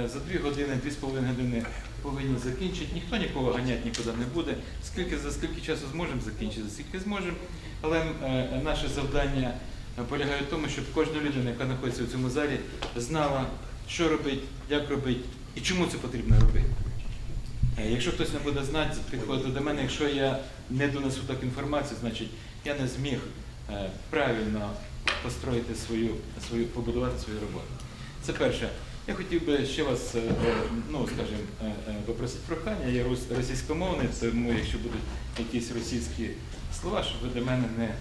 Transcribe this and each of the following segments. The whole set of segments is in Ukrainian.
за 2 години, 2,5 години повинні закінчити. Ніхто нікого ганяти нікуди не буде. За скільки часу зможемо закінчити, за скільки зможемо. Але наше завдання полягає в тому, щоб кожна людина, яка знаходиться в цьому залі, знала, що робити, як робити і чому це потрібно робити. Якщо хтось не буде знати, підходити до мене, якщо я не донесу так інформацію, значить я не зміг правильно построїти побудувати свою роботу. Це перше. Я хотів би ще вас, попросити прохання, я російськомовний, тому якщо будуть якісь російські слова, щоб ви до мене не,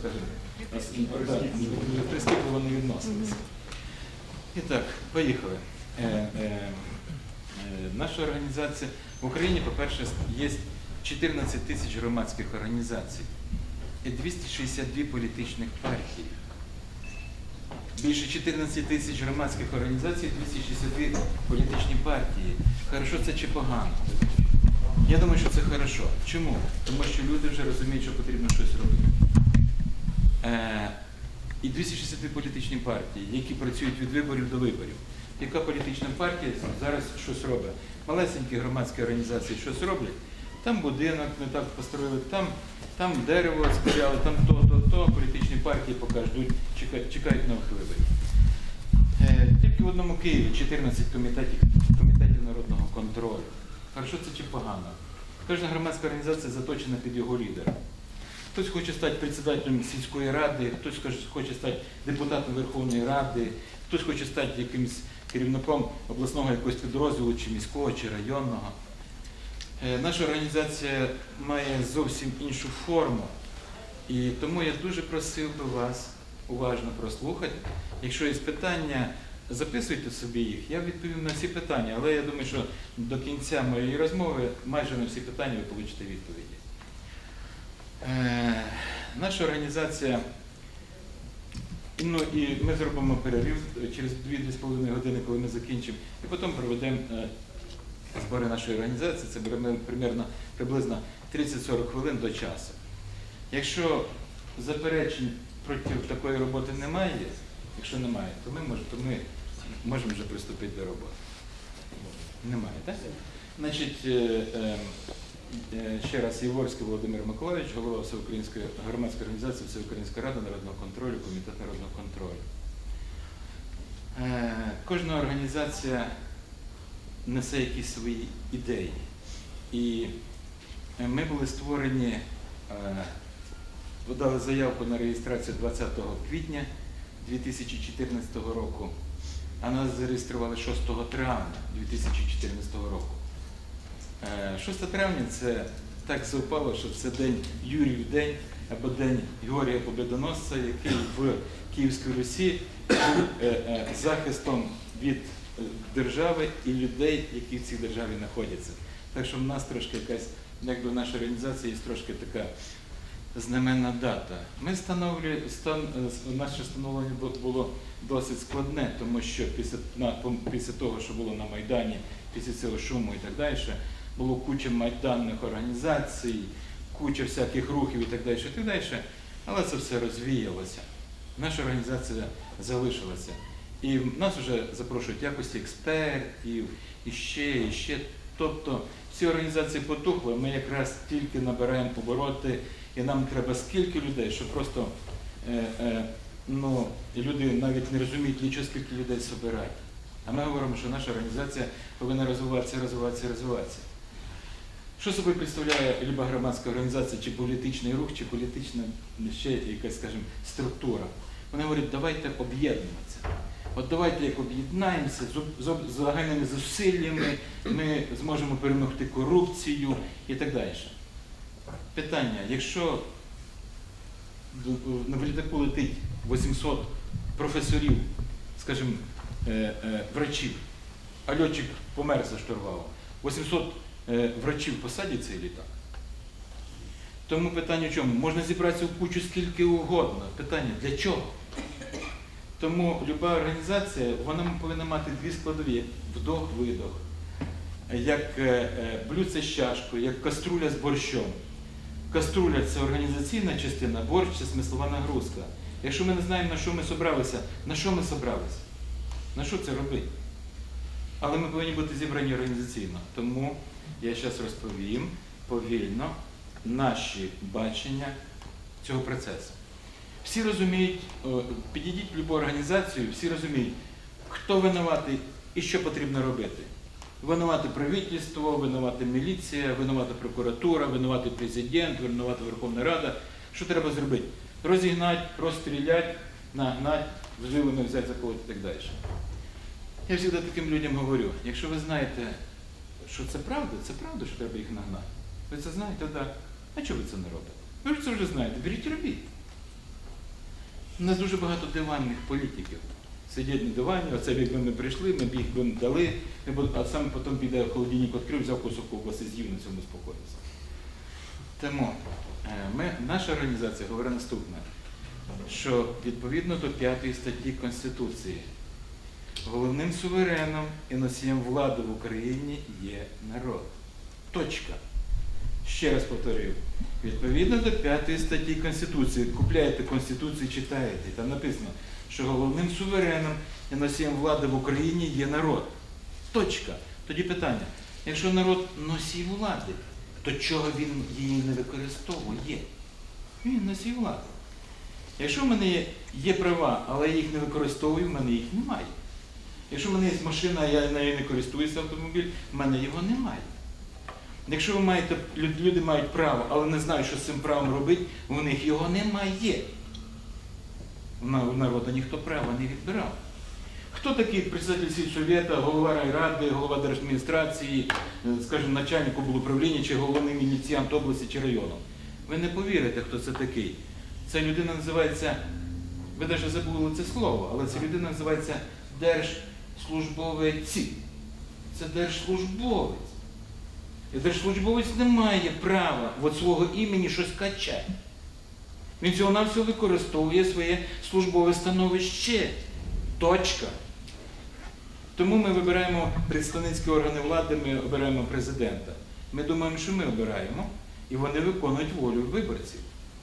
прискіпливо не відносилися. І так, поїхали. Наша організація в Україні, по-перше, є 14 тисяч громадських організацій і 262 політичних партії. Більше 14 тисяч громадських організацій, 262 політичні партії. Хорошо це чи погано? Я думаю, що це хорошо. Чому? Тому що люди вже розуміють, що потрібно щось робити. І 262 політичні партії, які працюють від виборів до виборів. Яка політична партія зараз щось робить? Малесенькі громадські організації щось роблять, там будинок не так построїли, там дерево сприяли, там то, політичні партії поки ждуть, чекають нових виборів. Тільки в одному Києві 14 комітетів народного контролю. Хорошо це чи погано? Кожна громадська організація заточена під його лідера. Хтось хоче стати председателем сільської ради, хтось хоче стати депутатом Верховної Ради, хтось хоче стати якимось керівником обласного якогось підрозділу, чи міського, чи районного. Наша організація має зовсім іншу форму, і тому я дуже просив би вас уважно прослухати. Якщо є питання, записуйте собі їх, я відповім на всі питання, але я думаю, що до кінця моєї розмови майже на всі питання ви получите відповіді. Наша організація, і ми зробимо перерив через 2-2,5 години, коли ми закінчимо, і потім проведемо збори нашої організації, це приблизно 30-40 хвилин до часу. Якщо заперечень проти такої роботи немає, якщо немає, то ми можемо вже приступити до роботи. Немає, так? Значить, ще раз, Яворський Володимир Миколайович, голова Всеукраїнської громадської організації Всеукраїнська рада народного контролю, комітет народного контролю. Кожна організація несе якісь свої ідеї. І ми були створені, подали заявку на реєстрацію 20 квітня 2014 року, а нас зареєстрували 6 травня 2014 року. 6 травня це так совпало, що це день Юрів день, або день Георгія Побєдоносця, який в Київській Русі був захистом від держави і людей, які в цій державі знаходяться. Так що в нас трошки якась, якби в нашій організації є трошки така знаменна дата. Наше встановлення було досить складне, тому що після того, що було на Майдані, після цього шуму і так далі, було куча майданних організацій, куча всяких рухів і так далі, але це все розвіялося. Наша організація залишилася. І нас вже запрошують в якості експертів, і ще. Тобто всі організації потухли, ми якраз тільки набираємо обороти, і нам треба скільки людей, що просто люди навіть не розуміють нічого, скільки людей збирати. А ми говоримо, що наша організація повинна розвиватися. Що собою представляє люба громадська організація, чи політичний рух, чи політична ще якась, скажімо, структура? Вони говорять, давайте об'єднуватися. От давайте як об'єднаємося, з загальними зусиллями ми зможемо перемогти корупцію і так далі. Питання, якщо на літаку летить 800 професорів, скажімо, врачів, а льотчик помер за штурвалом, 800 врачів посадять цей літак. Тому питання в чому? Можна зібратися в кучу скільки угодно. Питання, для чого? Тому люба організація, вона повинна мати дві складові, як вдох-видох, як блюдце з чашкою, як каструля з борщом. Каструля – це організаційна частина, борщ – це смислова нагрузка. Якщо ми не знаємо, на що ми зібралися, на що це робити? Але ми повинні бути зібрані організаційно. Тому я зараз розповім повільно наші бачення цього процесу. Всі розуміють, підійдіть в будь-яку організацію, всі розуміють, хто винуватий і що потрібно робити. Винувати правительство, винувати міліція, винувати прокуратура, винувати президент, винувати Верховна Рада. Що треба зробити? Розігнати, розстріляти, нагнати, вжилами взяти за когось і так далі. Я завжди таким людям говорю, якщо ви знаєте, що це правда, що треба їх нагнати. Ви це знаєте, так. А чого ви це не робите? Ви ж це вже знаєте, беріть і робіть. У нас дуже багато диванних політиків. Сидять на дивані, оце якби ми прийшли, ми б їх би дали, а сам потім піде в холодильник, відкрив, взяв кусок ковбаси, з'їв, на цьому спокоївся. Тому наша організація говорить наступне, що відповідно до 5 статті Конституції головним сувереном і носієм влади в Україні є народ. Точка. Ще раз повторюю. Відповідно до 5 статті Конституції, купляєте Конституцію, читаєте, там написано, що головним сувереном і носієм влади в Україні є народ. Точка. Тоді питання. Якщо народ носій влади, то чого він її не використовує? Він носій влади. Якщо в мене є права, але я їх не використовую, в мене їх немає. Якщо в мене є машина, а я нею не користуюся, автомобіль, в мене його немає. Якщо люди мають право, але не знають, що з цим правом робити, у них його немає. У народу ніхто права не відбирав. Хто такий председатель сільсовета, голова райради, голова держадміністрації, скажімо, начальник облуправління, чи головний міліціянт області чи району? Ви не повірите, хто це такий. Ця людина називається, ви навіть забули це слово, але ця людина називається держслужбовець. Це держслужбовець. І держслужбовець не має права від свого імені щось качати. Він всього-навсього використовує своє службове становище. Точка. Тому ми вибираємо представницькі органи влади, ми обираємо президента. Ми думаємо, що ми обираємо, і вони виконують волю виборців.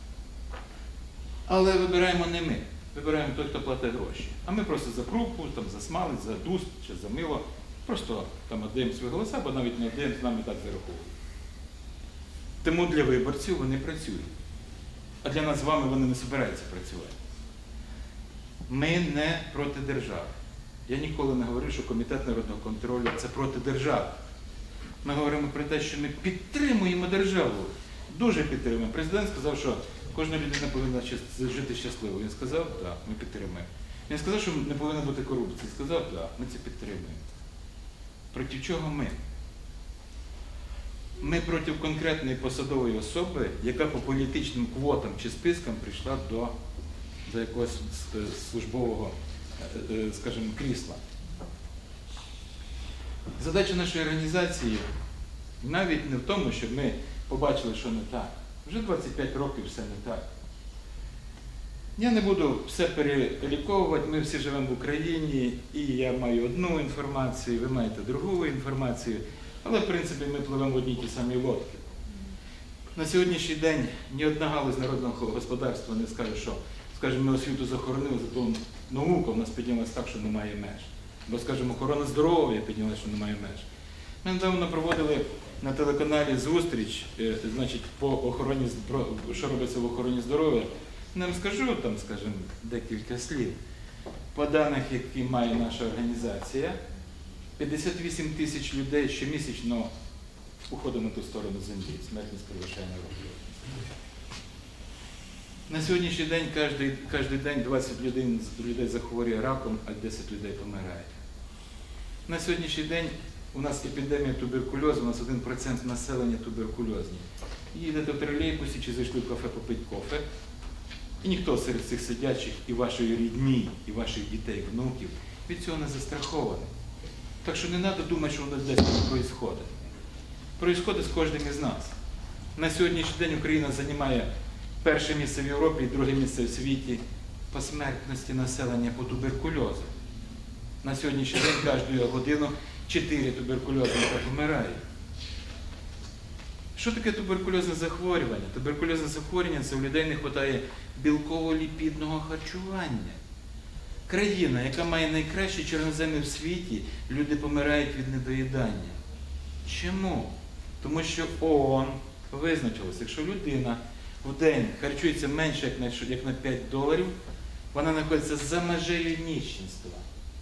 Але вибираємо не ми. Вибираємо той, хто платить гроші. А ми просто за крупу, там, за смалець, за дуст чи за мило. Просто там віддаємо свої голоси, або навіть не віддаємо, з нами так зараховують. Тому для виборців вони працюють. А для нас з вами вони не збираються працювати. Ми не проти держави. Я ніколи не говорю, що Комітет народного контролю – це проти держави. Ми говоримо про те, що ми підтримуємо державу. Дуже підтримуємо. Президент сказав, що кожна людина повинна жити щасливо. Він сказав, так, ми підтримуємо. Він сказав, що не повинна бути корупції. Сказав, так, ми це підтримуємо. Проти чого ми? Ми проти конкретної посадової особи, яка по політичним квотам чи спискам прийшла до якогось службового, скажімо, крісла. Задача нашої організації навіть не в тому, щоб ми побачили, що не так. Вже 25 років все не так. Я не буду все переліковувати, ми всі живемо в Україні, і я маю одну інформацію, ви маєте другу інформацію, але, в принципі, ми пливемо в одній ті самі лодки. На сьогоднішній день ні одна галузь народного господарства не скаже, що, скажімо, ми освіту захоронили, зато наука в нас піднялася так, що немає меж. Бо, скажімо, охорона здоров'я піднялася, що немає меж. Ми недавно проводили на телеканалі зустріч, значить, по охороні, що робиться в охороні здоров'я. Не скажу там, скажімо, декілька слів. По даних, які має наша організація, 58 тисяч людей щомісячно уходить на ту сторону землі. Смертність перевищає років. На сьогоднішній день кожен день 20 людей захворює раком, а 10 людей помирає. На сьогоднішній день у нас епідемія туберкульозу, у нас 1% населення туберкульозні. Їдете в тролейбусі чи зайшли в кафе попити кофе, і ніхто серед цих сидячих і вашої рідні, і ваших дітей, внуків від цього не застрахований. Так що не треба думати, що воно десь відбувається. Відбувається з кожним із нас. На сьогоднішній день Україна займає перше місце в Європі і друге місце в світі по смертності населення по туберкульозу. На сьогоднішній день кожну годину 4 туберкульозника помирають. Що таке туберкульозне захворювання? Туберкульозне захворювання – це у людей не вистачає білково-ліпідного харчування. Країна, яка має найкращі чорноземи в світі, люди помирають від недоїдання. Чому? Тому що ООН визначилося, якщо людина в день харчується менше, як на $5, вона знаходиться за межею нищенства.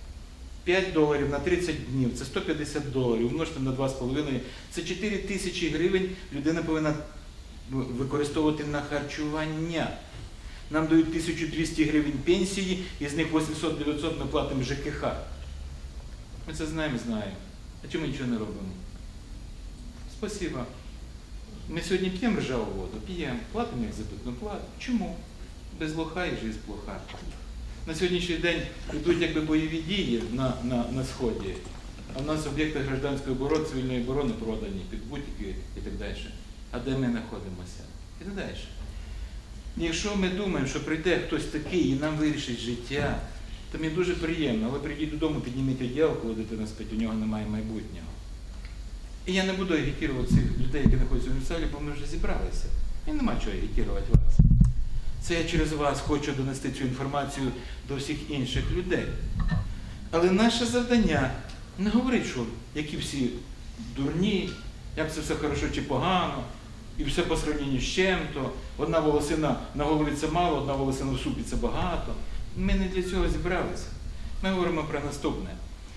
$5 на 30 днів – це $150, умножте на 2,5 – це 4 тисячі гривень людина повинна використовувати на харчування. Нам дають 1200 гривень пенсії, із них 800-900 ми платимо ЖКХ. Ми це знаємо. А чому нічого не робимо? Спасибо. Ми сьогодні п'ємо ржаву воду, п'ємо, платимо як запитну плату. Чому? Без лоха і життя плоха. На сьогоднішній день йдуть бойові дії на Сході, а в нас об'єкти гражданської оборони, цивільної оборони продані під бутики і так далі. А де ми знаходимося? І так далі. Якщо ми думаємо, що прийде хтось такий і нам вирішить життя, то мені дуже приємно, але прийдіть додому, підніміть одіяло, коли дитина спить, у нього немає майбутнього. І я не буду агітувати цих людей, які знаходяться в залі, бо ми вже зібралися. І нема чого агітувати вас. Це я через вас хочу донести цю інформацію до всіх інших людей. Але наше завдання не говорить, що які всі дурні, як це все хорошо чи погано, і все по сравненню з чим-то. Одна волосина на голові це мало, одна волосина в супі це багато. Ми не для цього зібралися. Ми говоримо про наступне.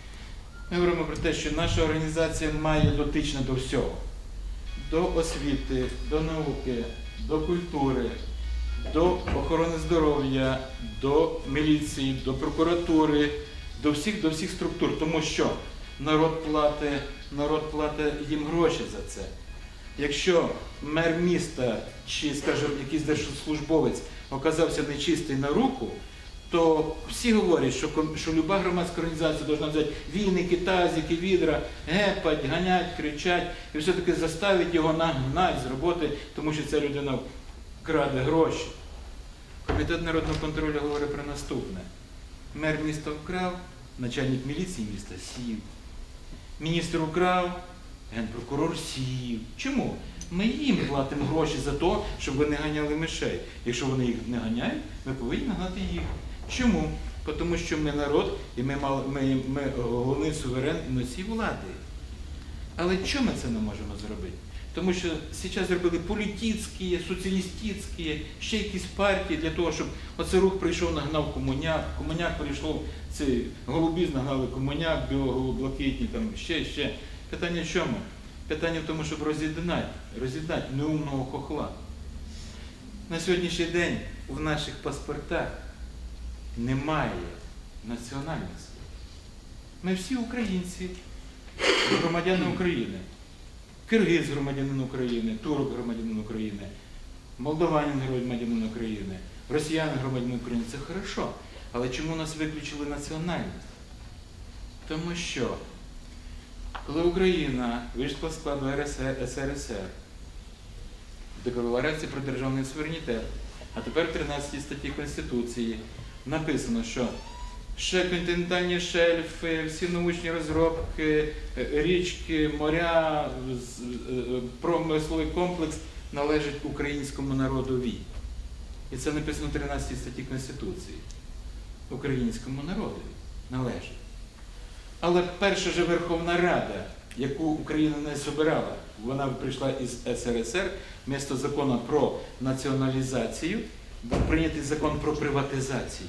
Ми говоримо про те, що наша організація має дотична до всього. До освіти, до науки, до культури, до охорони здоров'я, до міліції, до прокуратури, до всіх структур. Тому що народ платить їм гроші за це. Якщо мер міста чи, скажімо, якийсь держслужбовець оказався нечистий на руку, то всі говорять, що люба громадська організація повинна взяти віники, тазики, відра, гепать, ганять, кричать і все-таки заставити його нагнати з роботи, тому що ця людина краде гроші. Комітет народного контролю говорить про наступне. Мер міста вкрав, начальник міліції міста сів. Міністр украв, генпрокурор сів. Чому? Ми їм платимо гроші за те, щоб вони ганяли мишей. Якщо вони їх не ганяють, ми повинні нагнати їх. Чому? Тому що ми народ і ми головний суверен і носій влади. Але чому ми це не можемо зробити? Тому що зараз зробили політичні, соціалістичні, ще якісь партії для того, щоб оцей рух прийшов, нагнав комуняк, комуняк прийшов, ці голубі нагнали комуняк, біло-блакитні, там ще. Питання в чому? Питання в тому, щоб роз'єднати неумного хохла. На сьогоднішній день в наших паспортах немає національності. Ми всі українці, громадяни України. Киргиз громадянин України, турок громадянин України, молдаванин громадянин України, росіянин громадянин України. Це хорошо. Але чому нас виключили національність? Тому що, коли Україна вийшла з складу СРСР, Декларації про державний суверенітет, а тепер в 13 статті Конституції написано, що континентальні шельфи, всі научні розробки, річки, моря, промисловий комплекс належать українському народові. І це написано в 13 статті Конституції. Українському народові належить. Але перша же Верховна Рада, яку Україна не собирала, вона прийшла із СРСР, вмісто закону про націоналізацію, був прийнятий закон про приватизацію.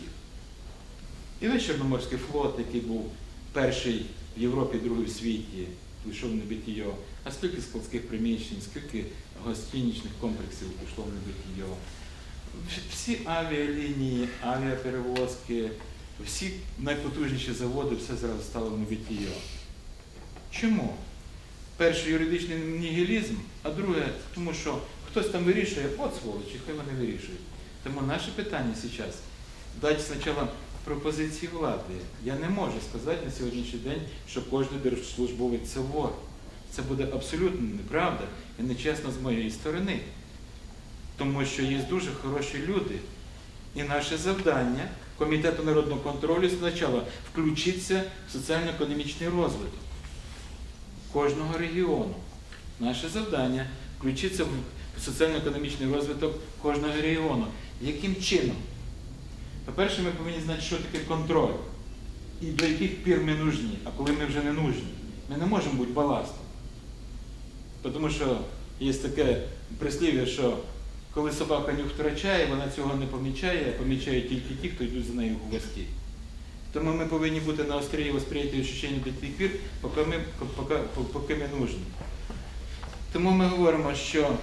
І весь Чорноморський флот, який був перший в Європі, другий в світі, пішов в небитіє. А скільки складських приміщень, скільки гостиничних комплексів пішло в небитіє. Всі авіалінії, авіаперевозки, всі найпотужніші заводи, все зараз стало в небитіє. Чому? Перший юридичний нігілізм, а друге, тому що хтось там вирішує, от сволочі, хай вони вирішують. Тому наше питання зараз дати спочатку пропозиції влади. Я не можу сказати на сьогоднішній день, що кожен держслужбовець це вор. Це буде абсолютно неправда і нечесно з моєї сторони. Тому що є дуже хороші люди. І наше завдання Комітету народного контролю спочатку включитися в соціально-економічний розвиток кожного регіону. Наше завдання включитися в соціально-економічний розвиток кожного регіону. Яким чином? По-перше, ми повинні знати, що таке контроль і до яких пір ми нужні, а коли ми вже не нужні. Ми не можемо бути баластом. Тому що є таке прислів'я, що коли собака нюх втрачає, вона цього не помічає, а помічають тільки ті, хто йдуть за нею у гості. Тому ми повинні бути на острії восприяття і ощущення до тих пір, поки ми нужні. Тому ми говоримо, що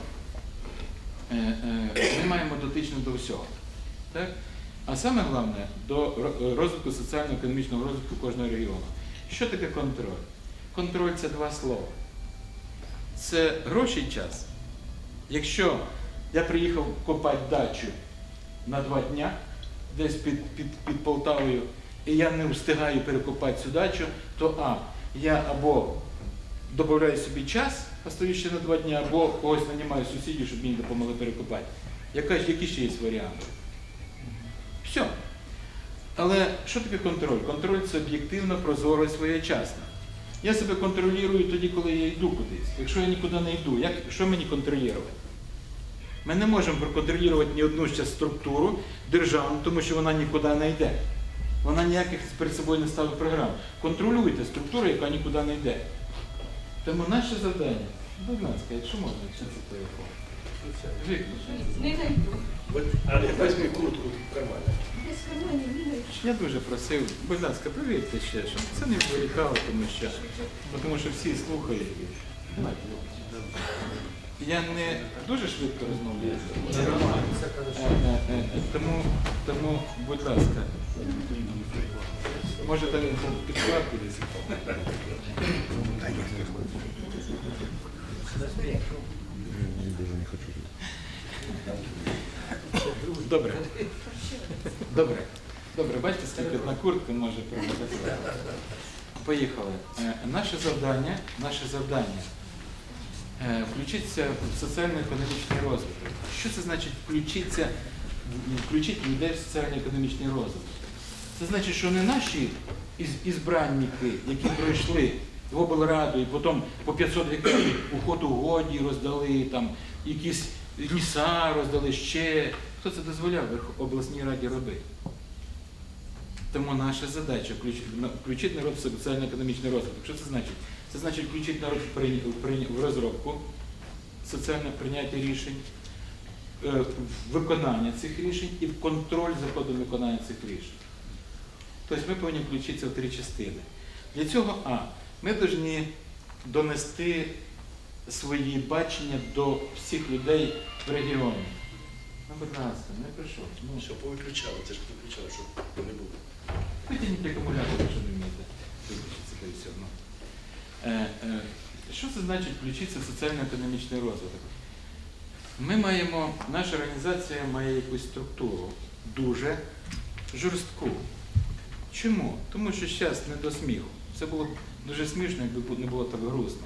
ми маємо дотично до всього. Так? А саме головне, до розвитку соціально-економічного розвитку кожного регіону. Що таке контроль? Контроль – це два слова. Це гроші і час. Якщо я приїхав копати дачу на 2 дня, десь під Полтавою, і я не встигаю перекопати цю дачу, то я або додаю собі час, остаюсь ще на 2 дні, або когось нанімаю сусідів, щоб мені допомогли перекопати. Які ще є варіанти? Все. Але що таке контроль? Контроль – це об'єктивно, прозоро і своєчасно. Я себе контролюю тоді, коли я йду кудись. Якщо я нікуди не йду, що мені контролювати? Ми не можемо проконтролювати ні одну ще структуру державну, тому що вона нікуди не йде. Вона ніяких перед собою не ставить програм. Контролюйте структуру, яка нікуди не йде. Тому наше завдання, будь ласка, якщо можна, чи це телефон? Не найду. Але візьми куртку в кармані. Без карманів не найду. Я дуже просив, будь ласка, провірте ще, щоб це не вирікало, тому що всі слухають. Я не дуже швидко розмовляю. Тому, будь ласка, може там підкладку десь. Добре. Добре, бачите, скільки одна куртка може проводити. Поїхали. Наше завдання включитися в соціально-економічний розвиток. Що це значить включити людей в соціально-економічний розвиток? Це значить, що не наші ізбранники, які пройшли в облраду і потім по 500 гектарів у хатугоді роздали, там, якісь ліса роздали ще. Хто це дозволяв в обласній раді робити? Тому наша задача включити народ в соціально-економічний розвиток. Що це значить? Це значить включити народ в розробку соціальних прийняття рішень, в виконання цих рішень і в контроль за ходом виконання цих рішень. Тобто ми повинні включитися в 3 частини. Для цього, ми повинні донести свої бачення до всіх людей в регіоні. Ну, будь ласка, не прийшов. Що повиключали, це ж повиключали, щоб не було. Витягніть акумулятор, якщо не вмієте. Виключиться і все одно. Що це значить включитися в соціально-економічний розвиток? Наша організація має якусь структуру, дуже жорстку. Чому? Тому що зараз не до сміху. Це було б дуже смішно, якби не було так грустно.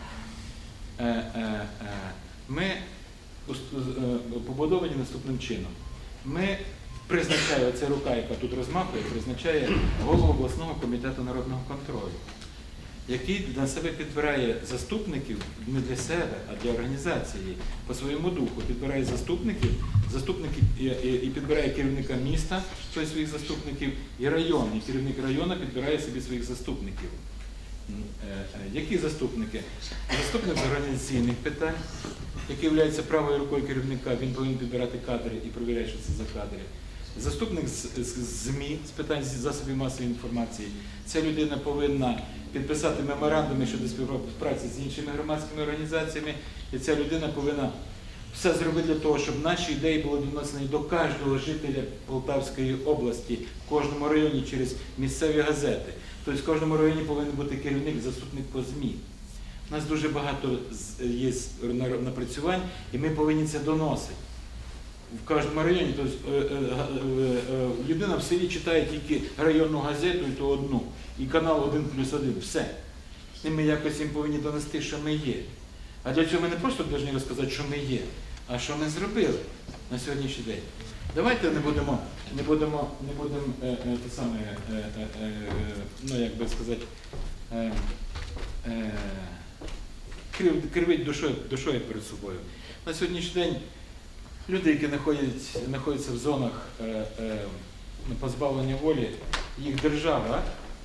Ми побудовані наступним чином. Ми призначаємо, ця рука, яка тут розмахує, призначає голову обласного комітету народного контролю, який на себе підбирає заступників не для себе, а для організації. По своєму духу підбирає заступників і підбирає керівника міста, своїх заступників, і район. І керівник району підбирає собі своїх заступників. Які заступники? Заступник з організаційних питань, який є правою рукою керівника, він повинен підбирати кадри і перевіряти, що це за кадри. Заступник з ЗМІ, з питань засобів масової інформації. Ця людина повинна підписати меморандуми щодо співпраці з іншими громадськими організаціями, і ця людина повинна все зробити для того, щоб наші ідеї були донесені до кожного жителя Полтавської області, в кожному районі через місцеві газети. Тобто в кожному районі повинен бути керівник, заступник по ЗМІ. У нас дуже багато є напрацювань, і ми повинні це доносити. В кожному районі, тобто людина в селі читає тільки районну газету, і то одну, і канал 1+1, все. І ми якось їм повинні донести, що ми є. А для цього ми не просто повинні розказати, що ми є, а що ми зробили на сьогоднішній день. Давайте не будемо те саме, ну як би сказати, кривить душою перед собою. На сьогоднішній день люди, які знаходяться в зонах позбавлення волі, їх держава,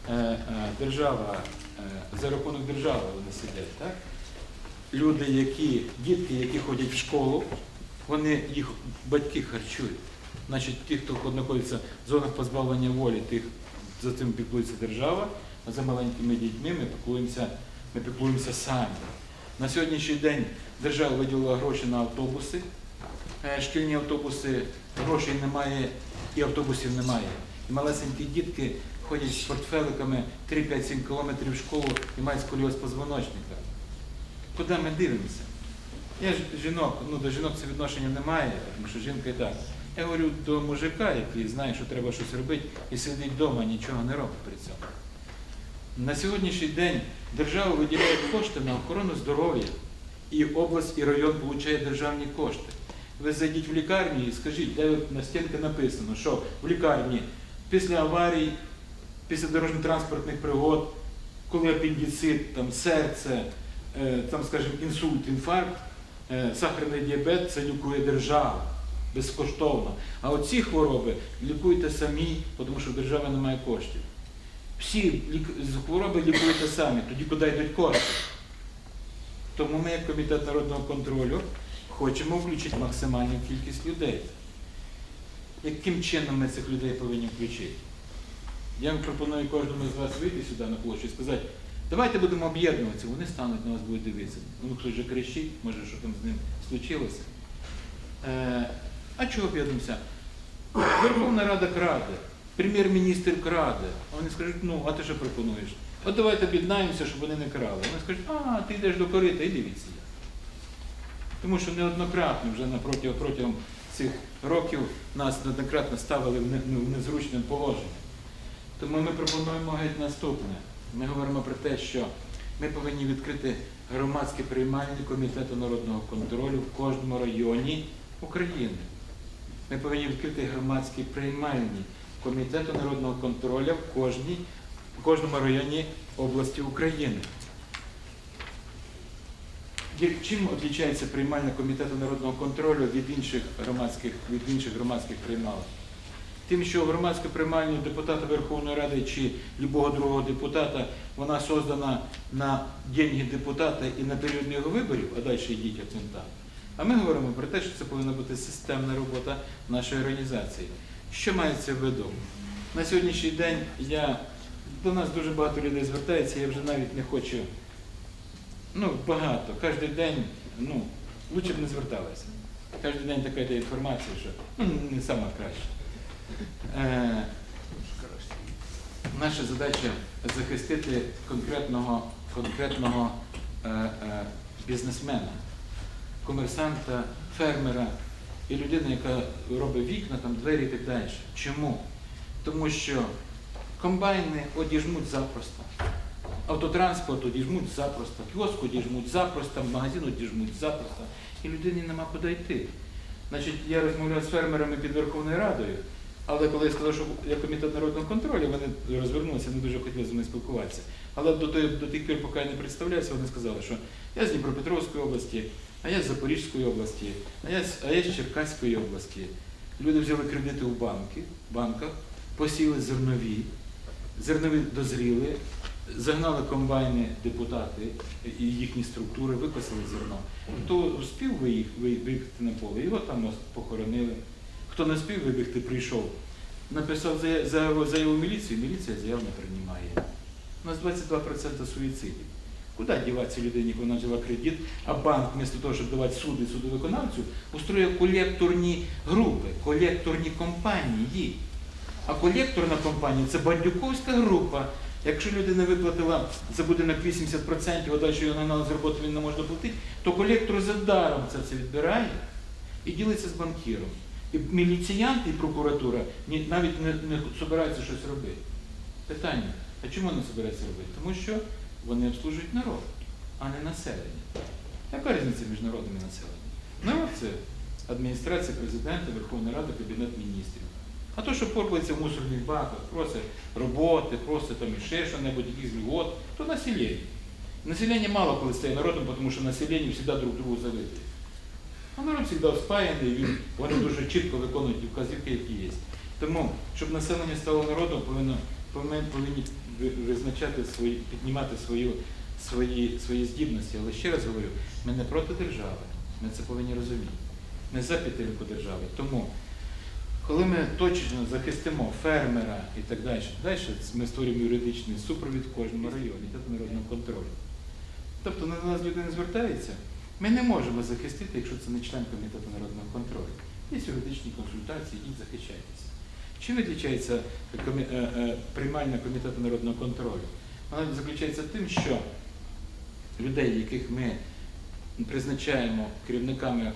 за рахунок держави вони сидять, так? Люди, дітки, які ходять в школу, їх батьки харчують. Значить, ті, хто знаходиться в зонах позбавлення волі, за цим піклується держава, а за маленькими дітьми ми піклуємося самі. На сьогоднішній день держава виділила гроші на автобуси, шкільні автобуси, грошей немає і автобусів немає. І малесенькі дітки ходять з портфеликами 3-5-7 кілометрів в школу і мають сколіоз позвоночника. Куди ми дивимося? Я ж до жінок це відношення немає, тому що жінка і так. Я говорю до мужика, який знає, що треба щось робити, і сидить вдома, нічого не робить при цьому. На сьогоднішній день держава виділяє кошти на охорону здоров'я, і область, і район отримує державні кошти. Ви зайдіть в лікарню і скажіть, де на стінці написано, що в лікарні після аварій, після дорожньо-транспортних пригод, коли апендицит, там, серце, там, скажімо, інсульт, інфаркт, сахарний діабет, це лікує держава безкоштовно. А оці хвороби лікуйте самі, тому що в держави немає коштів. Всі хвороби лікуєте самі, тоді куди йдуть кошти. Тому ми, як Комітет народного контролю, хочемо включити максимальну кількість людей. Яким чином ми цих людей повинні включити? Я вам пропоную кожному з вас вийти сюди на площу і сказати, давайте будемо об'єднуватися, вони стануть на вас, будуть дивитися. Ну, хтось вже кричить, може, що там з ним случилося. А чого об'єднуємося? Верховна Рада краде, прем'єр-міністр краде. А вони скажуть, ну, а ти що пропонуєш? От давайте об'єднаємося, щоб вони не крали. Вони скажуть, ти йдеш до корита, іди від сюди. Тому що неоднократно вже протягом цих років нас неоднократно ставили в незручне положення. Тому ми пропонуємо геть наступне. Ми говоримо про те, що ми повинні відкрити громадські приймальні Комітету народного контролю в кожному районі України. Ми повинні відкрити громадські приймальні Комітету народного контролю в кожному районі області України. Чим відрізняється приймальна Комітету народного контролю від інших громадських приймалок? Тим, що громадська приймальня депутата Верховної Ради чи будь-якого другого депутата, вона создана на деньги депутата і на період його виборів, а далі йдіть акцента. А ми говоримо про те, що це повинна бути системна робота нашої організації. Що мається в виду? На сьогоднішній день до нас дуже багато людей звертається, я вже навіть не хочу, багато, кожен день, лучше б не зверталися. Кожен день така йде інформація, що не сама краща. Наша задача захистити конкретного бізнесмена, комерсанта, фермера і людину, яка робить вікна, двері і так далі. Чому? Тому що комбайни одіжмуть запросто, автотранспорт одіжмуть запросто, кіоск одіжмуть запросто, магазин одіжмуть запросто, і людині нема куди йти. Значить, я розмовляв з фермерами під Верховною Радою, але коли я сказав, що я Комітет народного контролю, вони розвернулися, не дуже хотіли з мною спілкуватися. Але до тих пір, поки я не представлявся, вони сказали, що я з Дніпропетровської області, а я з Запорізької області, а я з Черкаської області. Люди взяли кредити у банках, посіяли зернові дозріли, загнали комбайни депутати і їхні структури, викосили зерно. Хто успів виїхати на поле, його там похоронили. Хто не спів вибігти, прийшов, написав заяву в міліцію, міліція заяв не приймає. У нас 22% суїцидів. Куди діватися людині, коли вона взяла кредит, а банк, вместо того, щоб давати суд і судовиконавцю, устроює колекторні групи, колекторні компанії. А колекторна компанія – це бандюковська група. Якщо людина виплатила за будинок 80%, а далі його нагнали з роботи, він не може доплатити, то колектор за даром це відбирає і ділиться з банкіром. І міліціянти, і прокуратура навіть не збираються щось робити. Питання, а чому не збираються робити? Тому що вони обслужують народ, а не населення. Яка різниця між народом і населенням? Народ – це адміністрація президента, Верховна Рада, Кабінет міністрів. А то, що порпається в мусорних баках, просить роботи, просить ще що-небудь, якісь льгот, то населення. Населення мало коли стає народом, тому що населення завжди друг другу завидує. А народ завжди спаяний, вони дуже чітко виконують ті вказівки, які є. Тому, щоб населення стало народом, повинні визначати піднімати свої здібності. Але ще раз говорю, ми не проти держави, ми це повинні розуміти. Ми за підтримку держави. Тому, коли ми точно захистимо фермера і так далі, ми створюємо юридичний супровід в кожному районі, та народного контролю. Тобто на нас людина звертається, ми не можемо захистити, якщо це не член комітету народного контролю. Є юридичні консультації, ідіть захищайтеся. Чим відрізняється приймальна комітету народного контролю? Вона заключається тим, що людей, яких ми призначаємо керівниками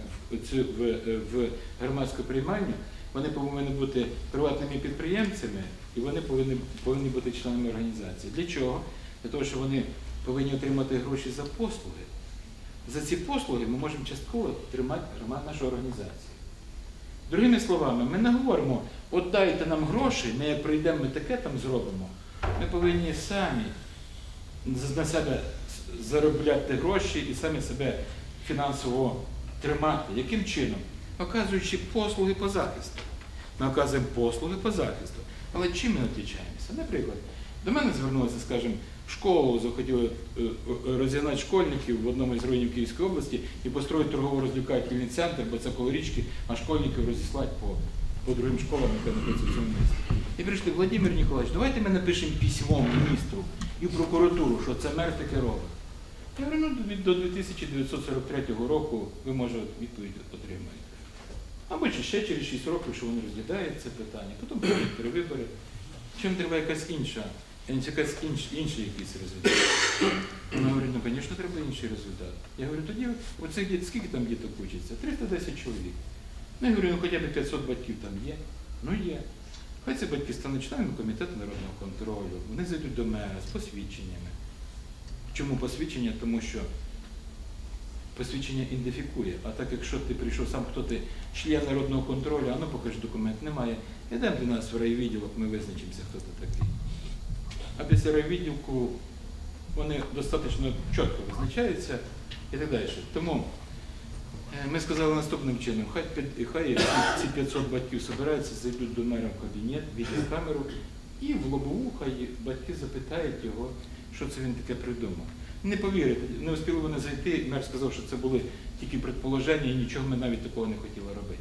в громадську приймальню, вони повинні бути приватними підприємцями і вони повинні бути членами організації. Для чого? Для того, що вони повинні отримати гроші за послуги. За ці послуги ми можемо частково тримати нашу організацію. Другими словами, ми не говоримо, от дайте нам гроші, ми як прийдемо, ми таке там зробимо. Ми повинні самі на себе заробляти гроші і самі себе фінансово тримати. Яким чином? Оказуючи послуги по захисту. Ми оказуємо послуги по захисту. Але чим ми відрізняємося? Наприклад, до мене звернулися, скажімо, в школу, захотіли розігнати школьників в одному з районів Київської області і построїти торгово-розвлекательний центр, бо це коло річки, а школьників розіслати по другим школам, які знаходяться в цьому місті. І прийшли, Владимир Ніколаївич, давайте ми напишемо письмо міністру і в прокуратуру, що це мер таке робить. Я говорю, ну до 2943 року ви, може, відповідь отримаєте. Або ще через 6 років, що вони розглядають це питання, потім будуть перевибори. Чим треба якась інша, інший якийсь результат? Вона говорить, ну, звісно, треба інший результат. Я говорю, тоді оцих дітей, скільки там діток учиться? 310 чоловік. Ну, я говорю, ну хоча б 500 батьків там є. Ну є. Хай ці батьки стануть членами комітету народного контролю, вони зайдуть до мера з посвідченнями. Чому посвідчення? Тому що посвідчення ідентифікує. А так, якщо ти прийшов сам, хто ти член народного контролю, а ну покажи документ, немає. Йдемо до нас в райвідділок, ми визначимося, хто ти такий. А після райвідділку вони достатньо чітко визначаються і так далі. Тому ми сказали наступним чином, хай ці 500 батьків збираються, зайдуть до мера в кабінет, відеокамеру, і в лобову хай батьки запитають його, що це він таке придумав. Не повірите, не успіли вони зайти, мер сказав, що це були тільки предположення і нічого ми навіть такого не хотіли робити.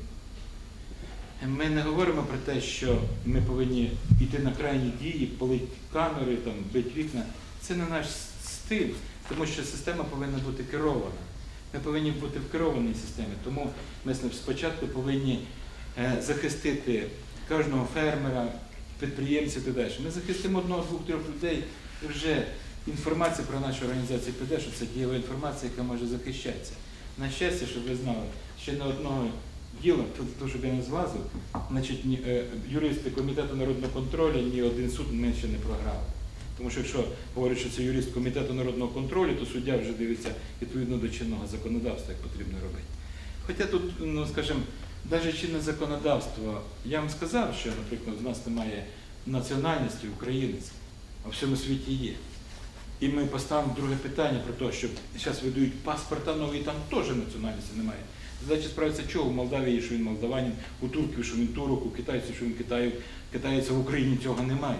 Ми не говоримо про те, що ми повинні йти на крайні дії, палити камери, там, бити вікна. Це не наш стиль, тому що система повинна бути керована. Ми повинні бути в керованій системі, тому ми спочатку повинні захистити кожного фермера, підприємця і так далі. Ми захистимо одного, двох, трьох людей, і вже інформація про нашу організацію піде, що це дієва інформація, яка може захищатися. На щастя, щоб ви знали, ще не одного діла, то, щоб я не злазив, значить, юристи Комітету народного контролю, ні один суд ми ще не програли. Тому що якщо говорять, що це юрист Комітету народного контролю, то суддя вже дивиться відповідно до чинного законодавства, як потрібно робити. Хоча тут, ну, скажімо, навіть чинне законодавство, я вам сказав, що, наприклад, в нас немає національності, українець, а в всьому світі є. І ми поставимо друге питання про те, що зараз видають паспорта нові, там теж національності немає. Задача справиться, чого в Молдавії, що він молдаванин, у турків, що він турок, у китайців, що він китаєць, в Україні цього немає.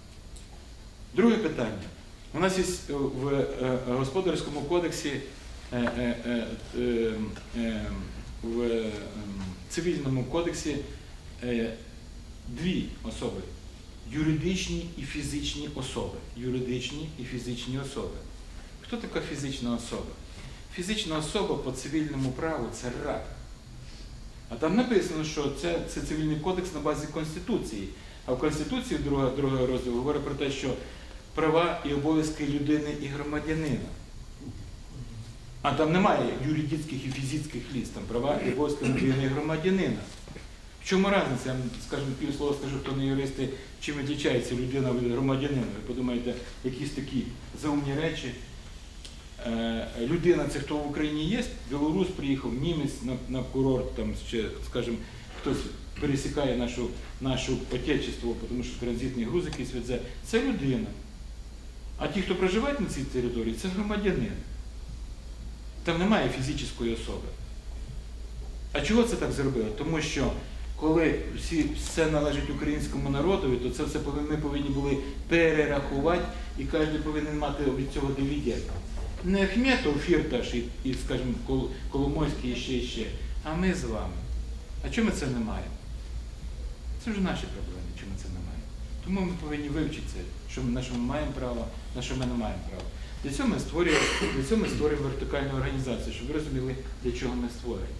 Друге питання. У нас є в Господарському кодексі, в Цивільному кодексі дві особи. Юридичні і фізичні особи. Юридичні і фізичні особи. Хто така фізична особа? Фізична особа по цивільному праву – це раб. А там написано, що це цивільний кодекс на базі Конституції. А в Конституції другого розділу говорить про те, що права і обов'язки людини і громадянина. А там немає юридичних і фізичних ліс, там права і обов'язки людини і громадянина. В чому різниця? Я вам, скажімо, півслова скажу, хто не юристи, чим відрізняється людина від громадянина. Ви подумаєте, якісь такі заумні речі. Людина, це хто в Україні є, білорус приїхав, німець на курорт, там ще, скажімо, хтось пересікає нашу отечество, тому що транзитний груз якийсь везе. Це людина. А ті, хто проживають на цій території, це громадянин. Там немає фізичної особи. А чого це так зробили? Тому що коли все належить українському народові, то це все ми повинні були перерахувати, і кожен повинен мати від цього дивіденд. Не Ахметов, Фірташ і, скажімо, Коломойський і ще, а ми з вами. А чому ми це не маємо? Це вже наші проблеми, чому ми це не маємо. Тому ми повинні вивчитися, на що ми маємо право, на що ми не маємо права. Для цього ми створюємо вертикальну організацію, щоб ви розуміли, для чого ми створюємо.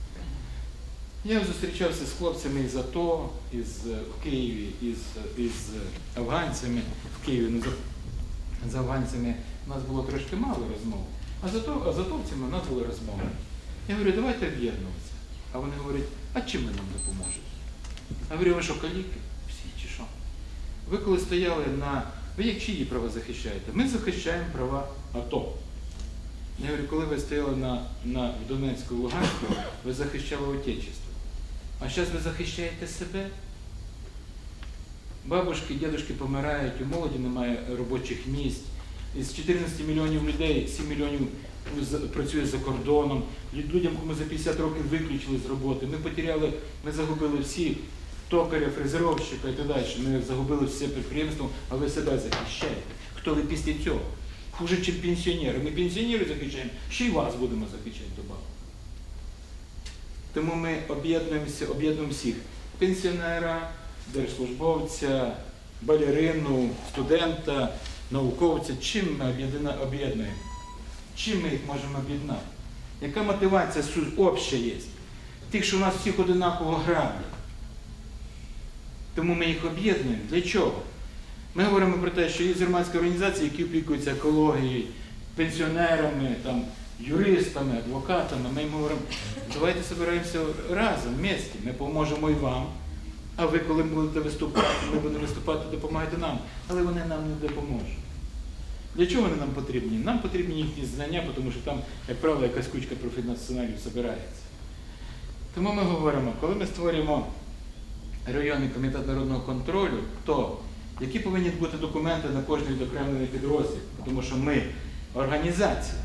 Я зустрічався з хлопцями із АТО, в Києві, із афганцями. В Києві з афганцями у нас було трошки мало розмов, а з атовцями у нас були розмови. Я говорю, давайте об'єднуватися. А вони говорять, а чим ви нам допоможете? Я говорю, ви що, каліки? Всі чи що? Ви коли стояли ви як чиї права захищаєте? Ми захищаємо права АТО. Я говорю, коли ви стояли в Донецьку, Луганську, ви захищали Отечество. А зараз ви захищаєте себе? Бабушки, дідушки помирають, у молоді немає робочих місць. Із 14 мільйонів людей 7 мільйонів працює за кордоном. Людям, кому за 50 років виключили з роботи. Ми загубили всі токаря, фрезеровщика і так далі. Ми загубили все підприємство, а ви себе захищаєте. Хто ви після цього? Хуже, ніж пенсіонери. Ми пенсіонерів захищаємо, ще й вас будемо захищати добавку. Тому ми об'єднуємо всіх. Пенсіонера, держслужбовця, балерину, студента, науковця. Чим ми об'єднуємо? Чим ми їх можемо об'єднати? Яка мотивація обща є? Тих, що у нас всіх одинаково граблять. Тому ми їх об'єднуємо. Для чого? Ми говоримо про те, що є громадські організації, які опікуються екологією, пенсіонерами, юристами, адвокатами. Ми їм говоримо, давайте збираємося разом, в місті, ми поможемо і вам. А ви, коли будете виступати, ми будемо виступати, допомагайте нам. Але вони нам не допоможуть. Для чого вони нам потрібні? Нам потрібні їхні знання, тому що там, як правило, якась кучка професіоналів збирається. Тому ми говоримо, коли ми створюємо районний комітет народного контролю, то які повинні бути документи на кожний відокремлений підрозділ? Тому що ми організація.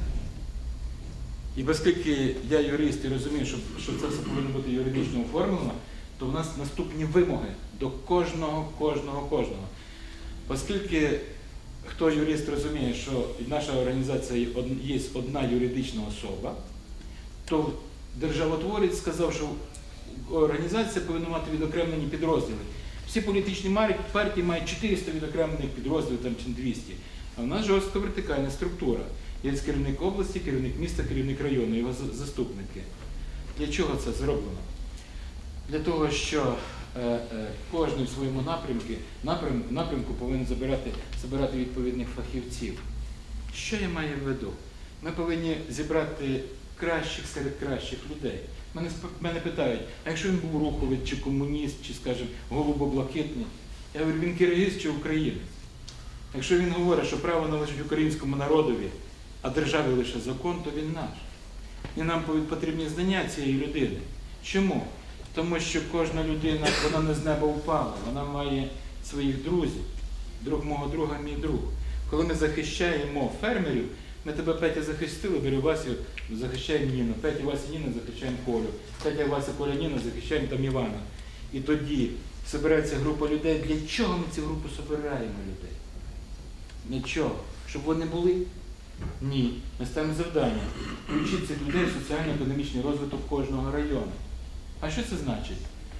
І оскільки я юрист і розумію, що це все повинно бути юридично оформлено, то в нас наступні вимоги до кожного. Оскільки хто юрист розуміє, що наша організація є одна юридична особа, то державотворець сказав, що організація повинна мати відокремлені підрозділи. Всі політичні партії мають 400 відокремлених підрозділів, чи 200. А в нас жорстка вертикальна структура. Є керівник області, керівник міста, керівник району, його заступники. Для чого це зроблено? Для того, що кожен в своєму напрямку повинен збирати відповідних фахівців. Що я маю в виду? Ми повинні зібрати кращих серед кращих людей. Мене питають, а якщо він був руховець, чи комуніст, чи, скажімо, голубоблакитний? Я говорю, він киргиз чи українець? Якщо він говорить, що право належить українському народові, а державі лише закон, то він наш. І нам потрібні знання цієї людини. Чому? Тому що кожна людина, вона не з неба впала, вона має своїх друзів. Друг мого друга – мій друг. Коли ми захищаємо фермерів, ми тебе, Петя, захистили, беру Васю, захищаємо Ніну. Петя, Вася, Ніна, захищаємо Колю. Петя, Вася, Коля, Ніна, захищаємо там Івана. І тоді збирається група людей. Для чого ми цю групу збираємо людей? Для чого? Щоб вони були? Ні. Ми ставимо завдання. Включити цих людей в соціально-економічний розвиток кожного району. А що це значить?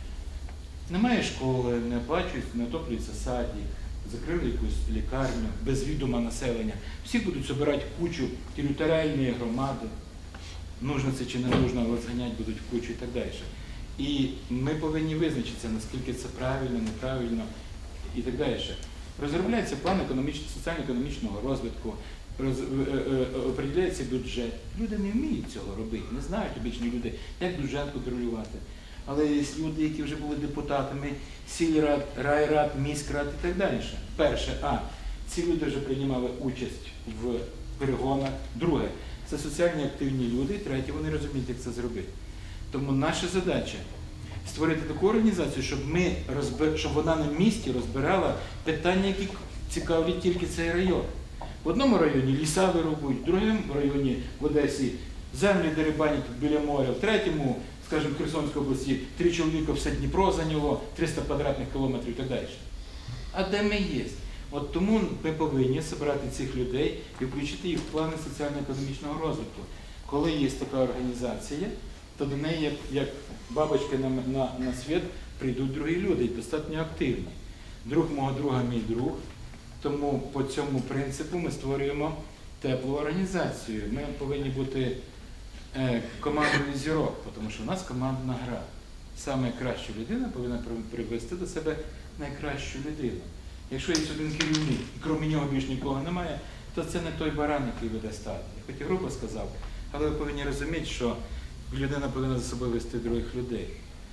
Немає школи, не оплачується, не отоплюється садик, закрили якусь лікарню, без відома населення. Всі будуть збирати в кучу територіальної громади. Нужно це чи не нужно, але зганять будуть в кучу і так далі. І ми повинні визначитися, наскільки це правильно, неправильно і так далі. Розробляється план соціально-економічного розвитку, определяється бюджет. Люди не вміють цього робити, не знають обичні люди, як бюджет контролювати. Але є люди, які вже були депутатами сільрад, райрад, міськрад і так далі. Перше, ці люди вже приймали участь в перегонах. Друге, це соціально активні люди. Третє, вони розуміють, як це зробити. Тому наша задача – створити таку організацію, щоб вона на місці розбирала питання, які цікавлять тільки цей район. В одному районі ліса вирубують, в другому районі в Одесі землі дерибанять біля моря, в третьому, скажімо, в Херсонській області 3 чоловіка все Дніпро зайняло, 300 квадратних кілометрів і так далі. А де ми є? От тому ми повинні зібрати цих людей і включити їх в плани соціально-економічного розвитку. Коли є така організація, то до неї, як бабочки на світ, прийдуть другі люди, і достатньо активні. Друг мого друга – мій друг, тому по цьому принципу ми створюємо теплу організацію. Ми повинні бути командою зірок, тому що в нас командна гра. Саме краща людина повинна привести до себе найкращу людину. Якщо є один керівник, і крім нього більш нікого немає, то це не той баран, який веде стадо. Я хоч і грубо сказав, але ви повинні розуміти, що людина повинна за собою вести других людей.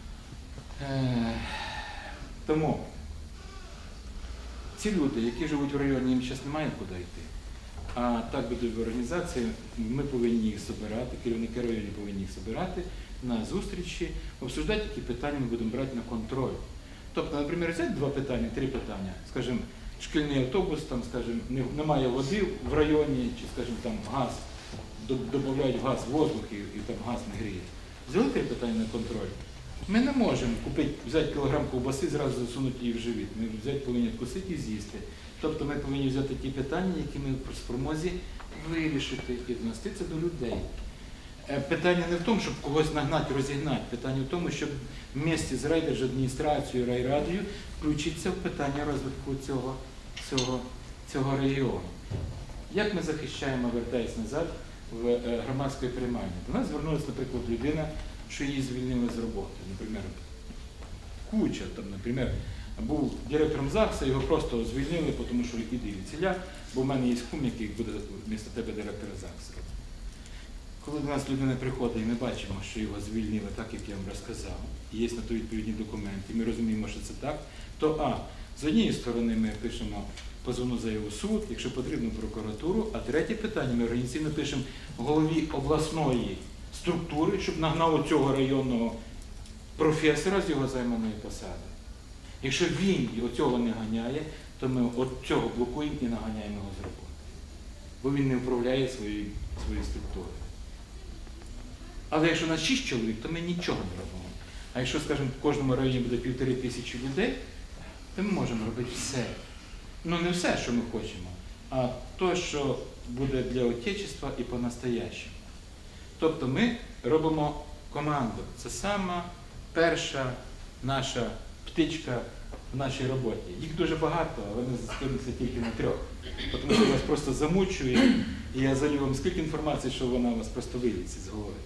Тому ці люди, які живуть в районі, їм зараз немає куди йти. А так буде в організації, ми повинні їх збирати, керівники районів повинні їх збирати на зустрічі, обсуждати, які питання ми будемо брати на контроль. Тобто, наприклад, взяти 2 питання, 3 питання, скажімо, шкільний автобус, там, скажімо, немає води в районі, чи, скажімо, там газ, додають газ в воздух і там газ не гріє. Взяли 3 питання на контроль. Ми не можемо взяти кілограм ковбаси і зразу засунути її в живіт. Ми повинні вкусити і з'їсти. Тобто ми повинні взяти ті питання, які ми в спромозі вирішити і донести це до людей. Питання не в тому, щоб когось нагнати, розігнати. Питання в тому, щоб в місті з райдержадміністрацією, райрадою включитися в питання розвитку цього регіону. Як ми захищаємо, вертаюсь назад, в громадської приймальні? До нас звернулася, наприклад, людина, що її звільнили з роботи. Наприклад, Куча, там, наприклад, був директором ЗАГСа, його просто звільнили, тому що іди від ціля, бо в мене є кум, який буде вмісто тебе директора ЗАГСа. Коли до нас людина приходить і ми бачимо, що його звільнили так, як я вам розказав, і є на то відповідні документи, і ми розуміємо, що це так, то з однієї сторони ми пишемо позовну заяву в суд, якщо потрібно, прокуратуру, а третє питання ми організаційно пишемо голові обласної структури, щоб нагнав цього районного професора з його займаної посади. Якщо він цього не ганяє, то ми цього блокуємо і наганяємо його з роботи. Бо він не управляє своєю структурою. Але якщо у нас 6 чоловік, то ми нічого не робимо. А якщо, скажімо, в кожному районі буде 1500 людей, то ми можемо робити все. Ну не все, що ми хочемо, а те, що буде для Отечества і по-настоящему. Тобто ми робимо команду. Це сама перша наша птичка в нашій роботі. Їх дуже багато, але ми зупинимося тільки на 3. Тому що вас просто замучує, і я залю вам скільки інформації, що вона у вас просто виліться з голови.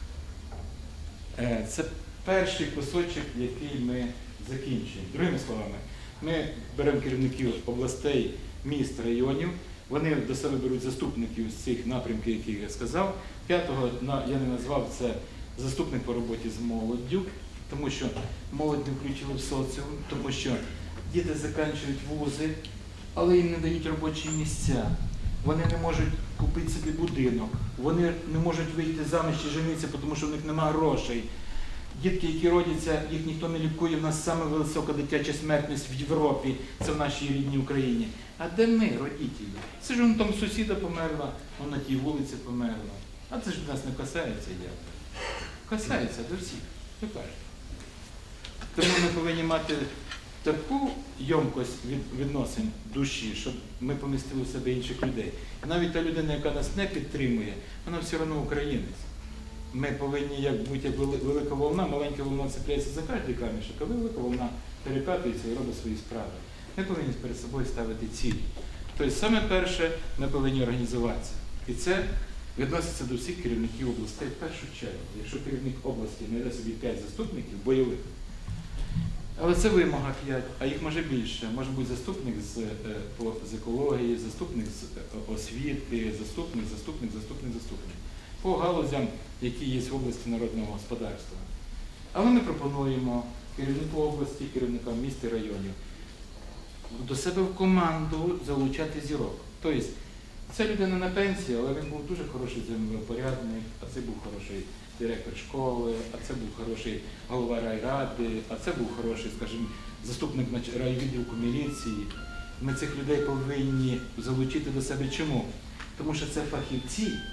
Це перший кусочок, який ми закінчуємо. Другими словами, ми беремо керівників областей, міст, районів, вони до себе беруть заступників з цих напрямків, які я сказав. 5-го я не назвав, це заступник по роботі з молоддю, тому що молодь не включили в соціум, тому що діти закінчують вузи, але їм не дають робочі місця. Вони не можуть купити собі будинок, вони не можуть вийти заміж чи женитися, тому що в них немає грошей. Дітки, які родяться, їх ніхто не лікує, в нас саме висока дитяча смертність в Європі, це в нашій рідній Україні. А де ми, родителі? Це ж вон там сусіда померла, вон на тій вулиці померла. А це ж нас не касається як. Касається до всіх, ви кажете. Тому ми повинні мати таку ємкость відносин душі, щоб ми помістили в себе інших людей. І навіть та людина, яка нас не підтримує, вона все одно українець. Ми повинні бути як велика волна, маленька волна цепляється за кожний камішок, а велика волна перекатується і робить свої справи. Ми повинні перед собою ставити цілі. Тобто, саме перше, ми повинні організуватися. І це відноситься до всіх керівників областей в першу чергу. Якщо керівник області знайде собі 5 заступників бойових, але це вимога 5, а їх може більше. Може бути заступник з екології, заступник з освіти, заступник. По галузям, які є в області народного господарства. Але ми пропонуємо керівнику області, керівникам міст і районів до себе в команду залучати зірок. Тобто, це людина на пенсії, але він був дуже хороший землепорядник, а це був хороший директор школи, а це був хороший голова райради, а це був хороший, скажімо, заступник райвідділку міліції. Ми цих людей повинні залучити до себе. Чому? Тому що це фахівці,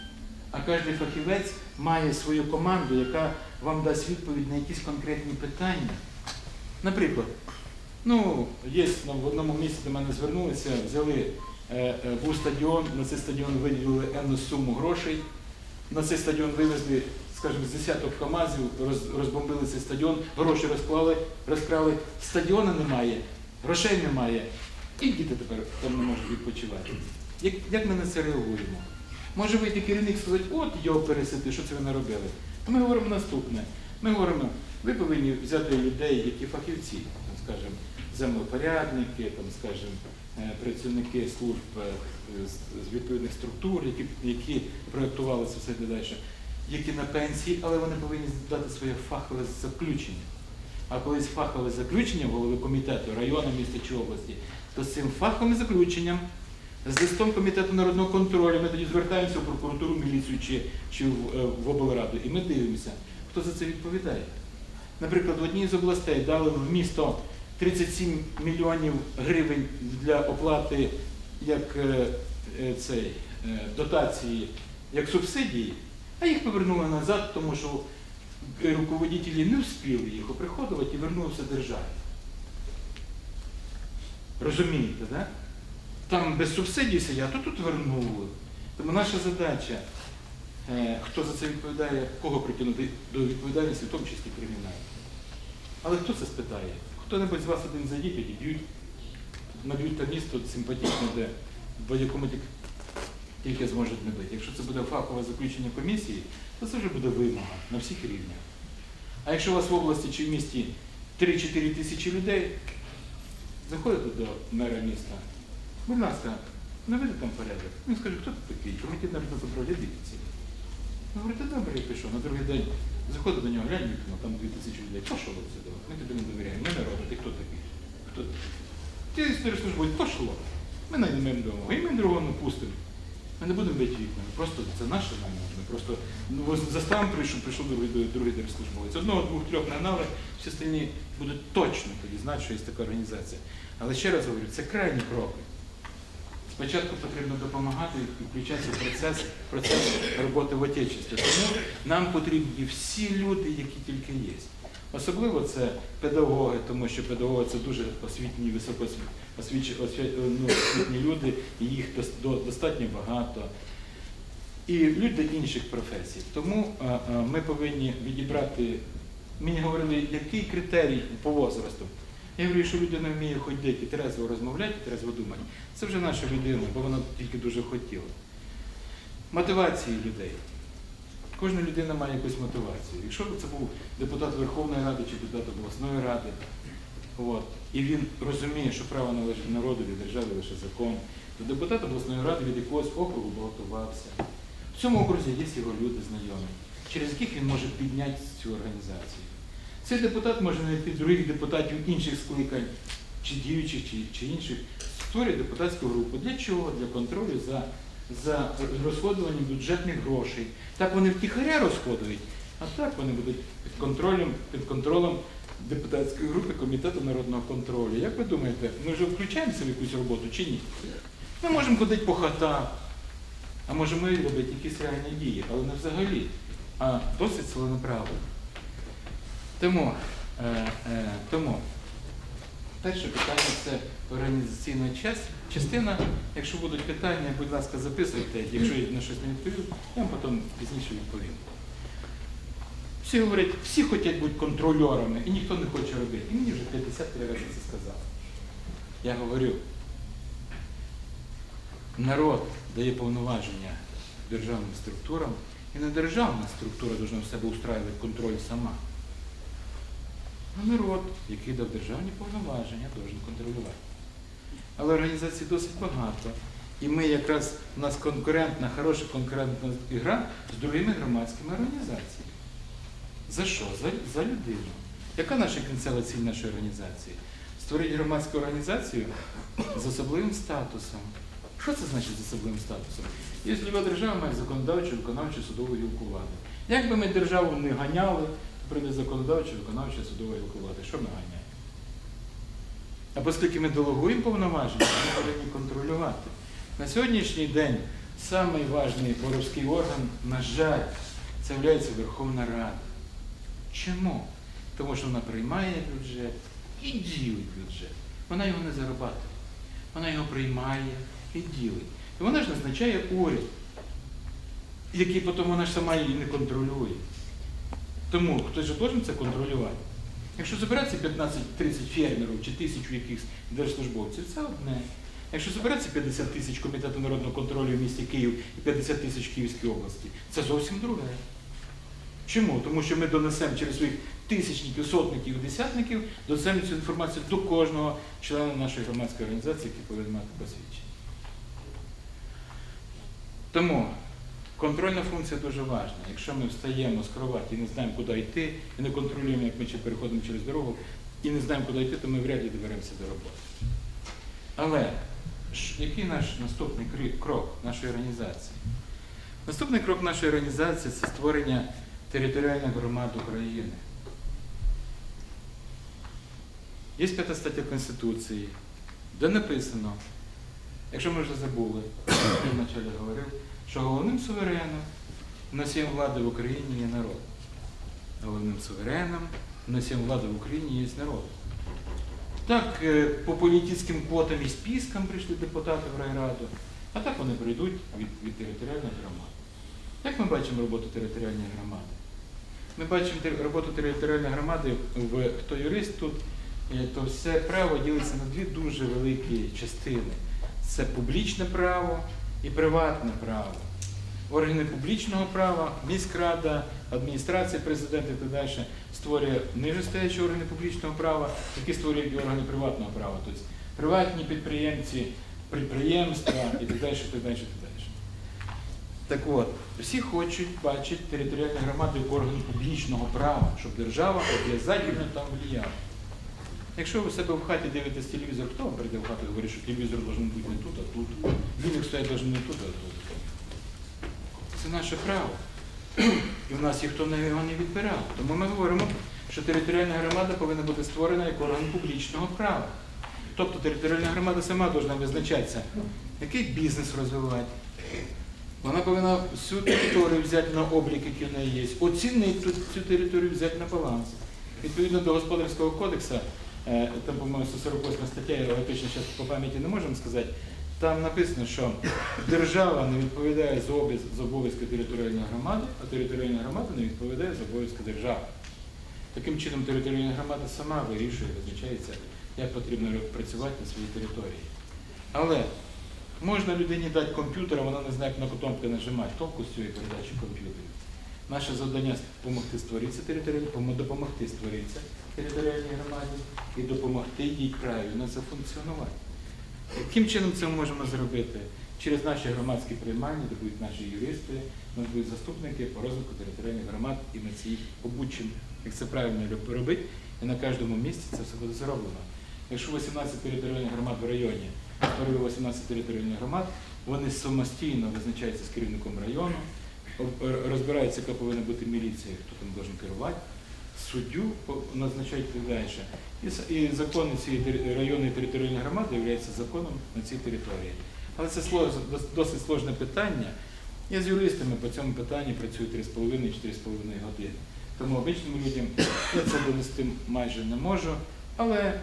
А кожен фахівець має свою команду, яка вам дасть відповідь на якісь конкретні питання. Наприклад, є в одному місці до мене звернулися, взяли, був стадіон, на цей стадіон виділили енну суму грошей, на цей стадіон вивезли, скажімо, з десяток КАМАЗів, розбомбили цей стадіон, гроші розкрали, стадіону немає, грошей немає, і діти тепер там не можуть відпочивати. Як ми на це реагуємо? Може вийти керівник і сказати, от його пересити, що це ви наробили? А ми говоримо наступне. Ми говоримо, ви повинні взяти людей, які фахівці, там, скажімо, землепорядники, там, скажімо, працівники служб з відповідних структур, які проєктували це все далі, які на пенсії, але вони повинні дати своє фахове заключення. А коли фахове заключення голови комітету, району, міста чи області, то з цим фаховим заключенням, з листом Комітету народного контролю, ми тоді звертаємося в прокуратуру, міліцію чи в облраду, і ми дивимося, хто за це відповідає. Наприклад, в одній з областей дали в місто 37 мільйонів гривень для оплати як дотації, як субсидії, а їх повернули назад, тому що руководителі не встигли їх оприходувати і вернулися державі. Розумієте, так? Там без субсидій сидять, а тут вернули. Тому наша задача, хто за це відповідає, кого притягнути до відповідальності, в тому числі кримінальної. Але хто це спитає? Хто-небудь з вас один зайдіть, підійдуть, наб'ють там місто симпатичне, де будь-якому тільки зможуть набити. Якщо це буде фахове заключення комісії, то це вже буде вимога на всіх рівнях. А якщо у вас в області чи в місті 3-4 тисячі людей, заходите до мера міста, будь ласка, наведіть там порядок. Він скаже, хто ти такий? Комітет народного контролю, дивіться. Ну, говорите, добре, я пішов. На другий день заходить до нього, глянь вікно, там 2000 людей. Пошло сюди. Ми тобі не довіряємо. Ми народ, ти хто такий? Хто? Ти історію службою, пошло. Ми найдемо дому. І ми другого не пустимо. Ми не будемо бити вікна. Просто це наше майно. Ми просто заставом прийшов другий держслужбовець. Одного, двох, трьох нагнали, всі остальні будуть точно тоді знати, що є така організація. Але ще раз говорю, це крайні кроки. Спочатку потрібно допомагати і включатися в процес роботи в Отечестві. Тому нам потрібні всі люди, які тільки є. Особливо це педагоги, тому що педагоги – це дуже освітні, освітні люди, і їх достатньо багато. І люди інших професій. Тому ми повинні відібрати, мені говорили, який критерій по возрасту. Я говорю, що людина вміє ходити, трезво розмовляти, трезво думати. Це вже наша людина, бо вона тільки дуже хотіла. Мотивації людей. Кожна людина має якусь мотивацію. Якщо це був депутат Верховної Ради чи депутат обласної ради, і він розуміє, що право належить народу, від держави лише закон, то депутат обласної ради від якогось округу балотувався. В цьому окрузі є його люди знайомі, через яких він може підняти цю організацію. Цей депутат може знайти других депутатів інших скликань, чи діючих, чи інших, створює депутатську групу. Для чого? Для контролю за розходуванням бюджетних грошей. Так вони втіхаря розходують, а так вони будуть під контролем депутатської групи Комітету народного контролю. Як ви думаєте, ми вже включаємося в якусь роботу чи ні? Ми можемо ходити по хатах, а можемо і робити якісь реальні дії, але не взагалі, а досить ціленаправленно. Тому перше питання – це організаційна частина. Якщо будуть питання, будь ласка, записуйте. Якщо я на щось не відповів, я вам потім пізніше відповім. Всі говорять, всі хочуть бути контрольорами, і ніхто не хоче робити. І мені вже 53 рази це сказав. Я говорю, народ дає повноваження державним структурам, і не державна структура повинна в себе устраювати контроль сама. А народ, який дав державні повноваження, повинен контролювати. Але організацій досить багато. І ми якраз, у нас конкурентна, хороша конкурентна гра з другими громадськими організаціями. За що? За людину. Яка наша кінцева ціль нашої організації? Створити громадську організацію з особливим статусом. Що це значить з особливим статусом? Якщо люба держава має законодавчу, виконавчу, судову гілку влади. Як би ми державу не ганяли, прийде законодавча, виконавча, судова гілка влади. Що ми ганяємо? А оскільки ми делегуємо повноваження, ми повинні контролювати. На сьогоднішній день самий важний боровський орган, на жаль, це є Верховна Рада. Чому? Тому що вона приймає бюджет і ділить бюджет. Вона його не зарабатує. Вона його приймає і ділить. І вона ж назначає уряд, який потім вона ж сама її не контролює. Тому хтось же повинен це контролювати. Якщо збирається 15-30 фермерів чи 1000 якихось держслужбовців, це одне. Якщо збирається 50 тисяч Комітету народного контролю в місті Київ і 50 тисяч в Київській області, це зовсім друге. Чому? Тому що ми донесемо через своїх тисячників, сотників, десятників, донесемо цю інформацію до кожного члена нашої громадської організації, який повинен мати посвідчення. Тому контрольна функція дуже важна. Якщо ми встаємо з кроваті і не знаємо, куди йти, і не контролюємо, як ми переходимо через дорогу, і не знаємо, куди йти, то ми вряд ли доберемося до роботи. Але який наш наступний крок нашої організації? Наступний крок нашої організації – це створення територіальних громад України. Є 5 стаття Конституції, де написано, якщо ми вже забули, я вначалі говорив, що головним сувереном носієм влади в Україні є народ. Головним сувереном носієм влади в Україні є народ. Так, по політичним квотам і спискам прийшли депутати в райраду, а так вони прийдуть від територіальних громад. Як ми бачимо роботу територіальної громади? Ми бачимо роботу територіальної громади, хто юрист тут, то все право ділиться на дві дуже великі частини. Це публічне право і приватне право. Органи публічного права, міськрада, адміністрація президента і так далі створює нижестоячі органи публічного права, які створюють органи приватного права. Тобто приватні підприємці, підприємства і так далі, і так далі, і так далі. Так от, всі хочуть бачити територіальні громади як органи публічного права, щоб держава обов'язково там влияла. Якщо ви в себе в хаті дивитесь телевізор, хто вам прийде в хату і говорить, що телевізор має бути не тут, а тут? Віник стоять має не тут, а тут. Це наше право. І в нас ніхто його не відбирав. Тому ми говоримо, що територіальна громада повинна бути створена як орган публічного права. Тобто територіальна громада сама повинна визначатися, який бізнес розвивати. Вона повинна всю територію взяти на облік, який в неї є, оцінити цю територію, взяти на баланс. Відповідно до Господарського кодексу, там, по-моєму, 148 стаття, я точно зараз по пам'яті не можемо сказати, там написано, що держава не відповідає за обов'язки територіальної громади, а територіальна громада не відповідає за обов'язки держави. Таким чином, територіальна громада сама вирішує, визначається, як потрібно працювати на своїй території. Але можна людині дати комп'ютер, а вона не знає, як на кнопки нажимати, толку з цієї передачі комп'ютерів. Наше завдання – допомогти створитися територіальній громаді і допомогти їй правильно зафункціонувати. Яким чином це ми можемо зробити? Через наші громадські приймальні, де будуть наші юристи, у нас будуть заступники по розвитку територіальних громад, і ми це їх обучимо, як це правильно робити, і на кожному місці це все буде зроблено. Якщо 18 територіальних громад в районі, створили 18 територіальних громад, вони самостійно визначаються з керівником району, розбираються, яка повинна бути міліція, хто там має керувати, суддю назначають і далі. І закон цієї районної територіальної громади є законом на цій території. Але це досить складне питання. Я з юристами по цьому питанні працюю 3,5-4,5 години. Тому обичним людям я це донести майже не можу, але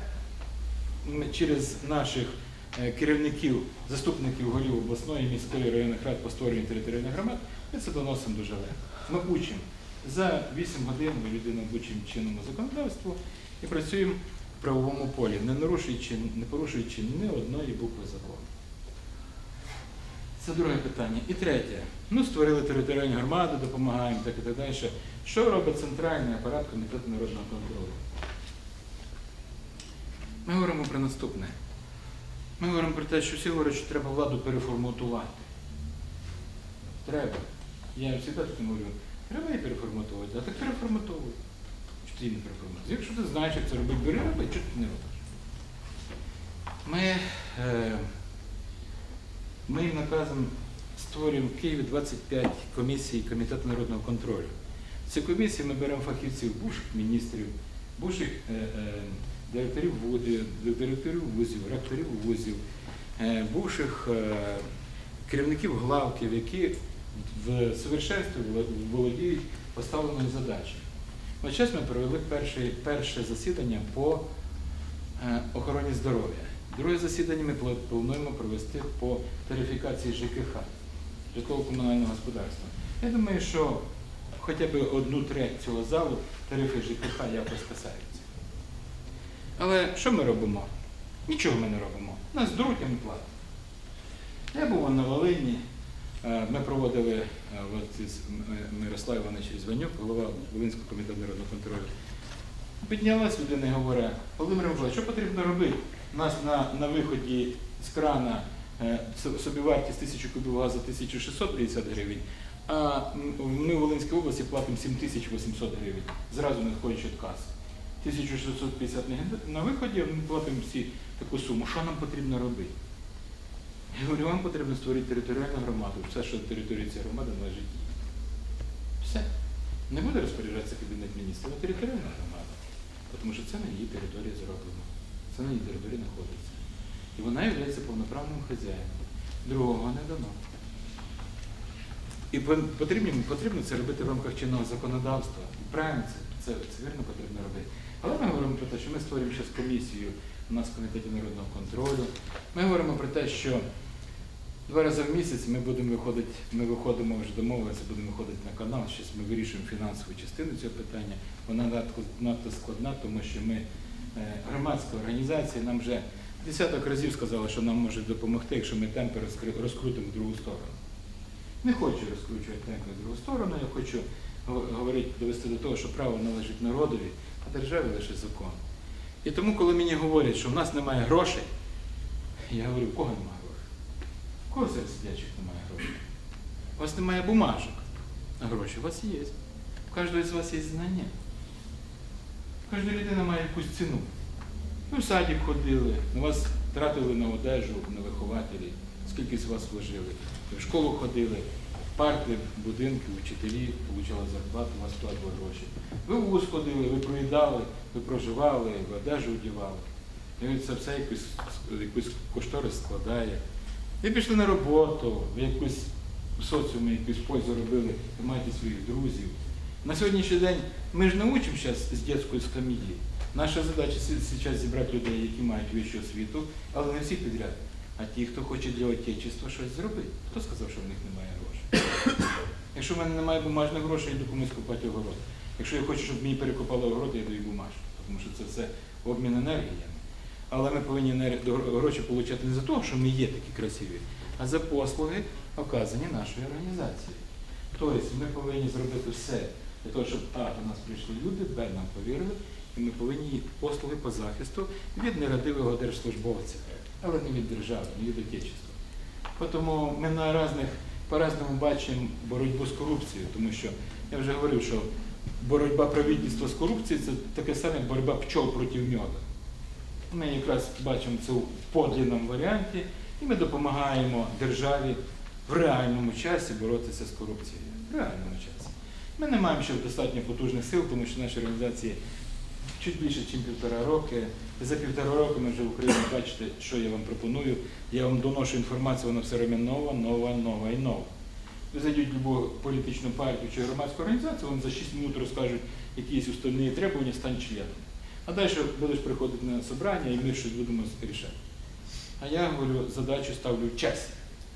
через наших керівників, заступників голів обласної, міської, районних рад по створенню територіальних громад, ми це доносимо дуже легко. Ми учимо. За 8 годин ми людину обучимо чинному законодавству і працюємо в правовому полі, не порушуючи ні одної букви закону. Це друге питання. І третє. Створили територіальні громади, допомагаємо, так і так далі. Що робить центральний апарат Комітету народного контролю? Ми говоримо про наступне. Ми говоримо про те, що всі говорять, що треба владу переформатувати. Треба. Я завжди так говорю, треба її переформатувати, а так переформатовуй. Що ти її не переформатуєш? Якщо ти знаєш, як це робити, бери, роби, чого ти не робиш? Ми наказом створюємо в Києві 25 комісій Комітету народного контролю. В ці комісії ми беремо фахівців, бувших міністрів, бувших директорів вузів, ректорів вузів, бувших керівників главків, які в совершенстві володіють поставленою задачею. От зараз ми провели перше засідання по охороні здоров'я. Друге засідання ми плануємо провести по тарифікації ЖКХ, житлово-комунального господарства. Я думаю, що хоча б 1/3 цього залу тарифи ЖКХ якось касаються. Але що ми робимо? Нічого ми не робимо. Нас друуть, а ми платимо. Я був на Волині, ми проводили Мирослав Іванович Різванюк, голова Волинського комітету народного контролю. Піднялась людина і говорить: Володимир Миколаївич, що потрібно робити? У нас на виході з крана собівартість 1000 кубів газу 1650 гривень, а ми в Волинській області платимо 7800 гривень, зразу не входячи від каси. 1650 на виході, ми платимо всі таку суму. Що нам потрібно робити? Я говорю, вам потрібно створити територіальну громаду. Все, що в території цієї громади, належить їй. Все. Не буде розпоряджатися Кабінет міністрів, а територіальна громада. Тому що це на її території зроблено. Це на її території знаходиться. І вона є повноправним хазяїном. Другого не дано. І потрібно це робити в рамках чинного законодавства. І правильно це вірно потрібно робити. Але ми говоримо про те, що ми створюємо зараз комісію у нас в Комітеті народного контролю. Ми говоримо про те, що 2 рази в місяць ми виходимо, вже домовилися, будемо виходити на канал, зараз ми вирішуємо фінансову частину цього питання. Вона надто складна, тому що ми громадська організація, нам вже десяток разів сказали, що нам можуть допомогти, якщо ми темпи розкрутимо в другу сторону. Не хочу розкручувати темпи в другу сторону, я хочу довести до того, що право належить народові, а державі лише закон. І тому, коли мені говорять, що в нас немає грошей, я говорю, в кого немає грошей? В кого серед сидячих немає грошей? У вас немає бумажок, а гроші у вас є. У кожного з вас є знання. Кожна людина має якусь ціну. Ви в садик ходили, на вас тратили на одежу, на вихователі, скільки з вас вложили. Ви в школу ходили, парти, будинки, учителі, отримали зарплату, у вас вкладали гроші. Ви в вуз ходили, ви проїдали, ви проживали, ви одежу одягали. І це все якусь кошторис складає. Ви пішли на роботу, ви якусь в соціумі якусь пользу робили, ви маєте своїх друзів. На сьогоднішній день ми ж не учимо зараз з дитячої скам'ї. Наша задача зараз зібрати людей, які мають вищу освіту, але не всі підряд. А ті, хто хоче для отечества щось зробити. Хто сказав, що в них немає грошей? Якщо в мене немає бумажних грошей, я йду комусь купати огород. Якщо я хочу, щоб мені перекопали огород, я даю бумажку, тому що це все обмін енергіями. Але ми повинні гроші отримати не за те, що ми є такі красиві, а за послуги, оказані нашої організації. Тобто ми повинні зробити все для того, щоб до нас прийшли люди, нам повірили, і ми повинні послуги по захисту від нерадивого держслужбовця, але не від держави, не від отечества. Тому ми по-разному бачимо боротьбу з корупцією, тому що я вже говорив, що боротьба правительства з корупцією – це таке саме, як боротьба пчол проти меду. Ми якраз бачимо це в подлинному варіанті, і ми допомагаємо державі в реальному часі боротися з корупцією. В реальному часі. Ми не маємо ще достатньо потужних сил, тому що наші організації чуть більше, ніж 1,5 роки. І за 1,5 року ми вже в Україні бачите, що я вам пропоную. Я вам доношу інформацію, вона все время нова і нова. Ви зайдіть в будь-яку політичну партію чи громадську організацію, вам за 6 хвилин розкажуть якісь уставні требування, стань членом. А далі будеш приходити на зібрання і ми щось будемо рішати. А я говорю, задачу ставлю в часі.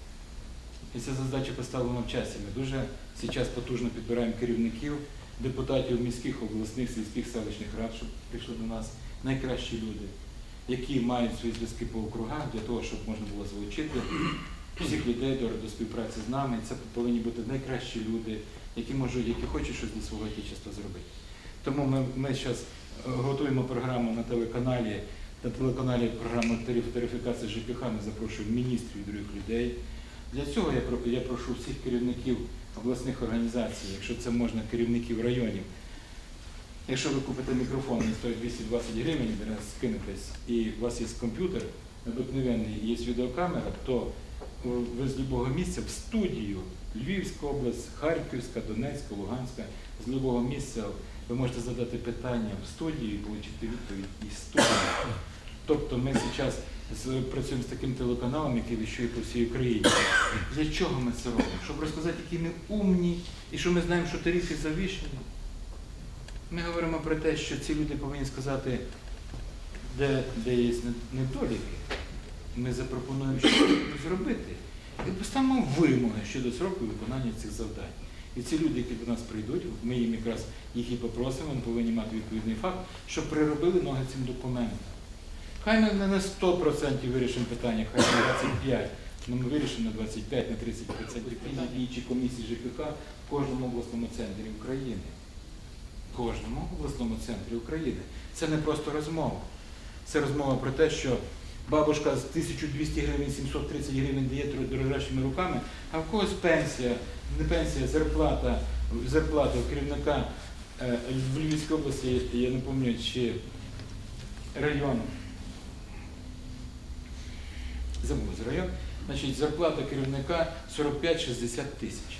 І ця задача поставлена в часі. Ми дуже зараз потужно підбираємо керівників, депутатів міських, обласних, сільських, селищних рад, щоб прийшли до нас найкращі люди, які мають свої зв'язки по округах для того, щоб можна було залучити всіх людей до співпраці з нами. Це повинні бути найкращі люди, які хочуть щось для свого отечества зробити. Тому ми зараз готуємо програму на телеканалі програму тарифікації ЖКХ, ми запрошуємо міністрів і других людей. Для цього я прошу всіх керівників обласних організацій, якщо це можна, керівників районів. Якщо ви купите мікрофон, він стоїть 220 гривень, скинетесь, і у вас є комп'ютер, обикновенний, є відеокамера, то ви з будь-якого місця в студію, Львівська область, Харківська, Донецька, Луганська, з будь-якого місця ви можете задати питання в студії і отримати відповідь із студії. Тобто ми зараз працюємо з таким телеканалом, який віщує по всій Україні. Для чого ми це робимо? Щоб розказати, які ми умні, і що ми знаємо, що тарифи завищені. Ми говоримо про те, що ці люди повинні сказати, де є недоліки. Ми запропонуємо, що зробити. І поставимо вимоги щодо сроку виконання цих завдань. І ці люди, які до нас прийдуть, ми їм якраз їх і попросимо, вони повинні мати відповідний факт, щоб приробили ноги цим документам. Хай ми не на 100% вирішимо питання, хай на 25%, але ми вирішимо на 25%, на 30% на діючі комісії ЖКХ в кожному обласному центрі України. В кожному обласному центрі України. Це не просто розмова. Це розмова про те, що бабушка з 1200 гривень, 730 гривень дає дрожащими руками, а в когось пенсія, не пенсія, зарплата у керівника в Львівській області, я не пам'ятаю, чи район, забув за район, значить, зарплата керівника 45-60 тисяч.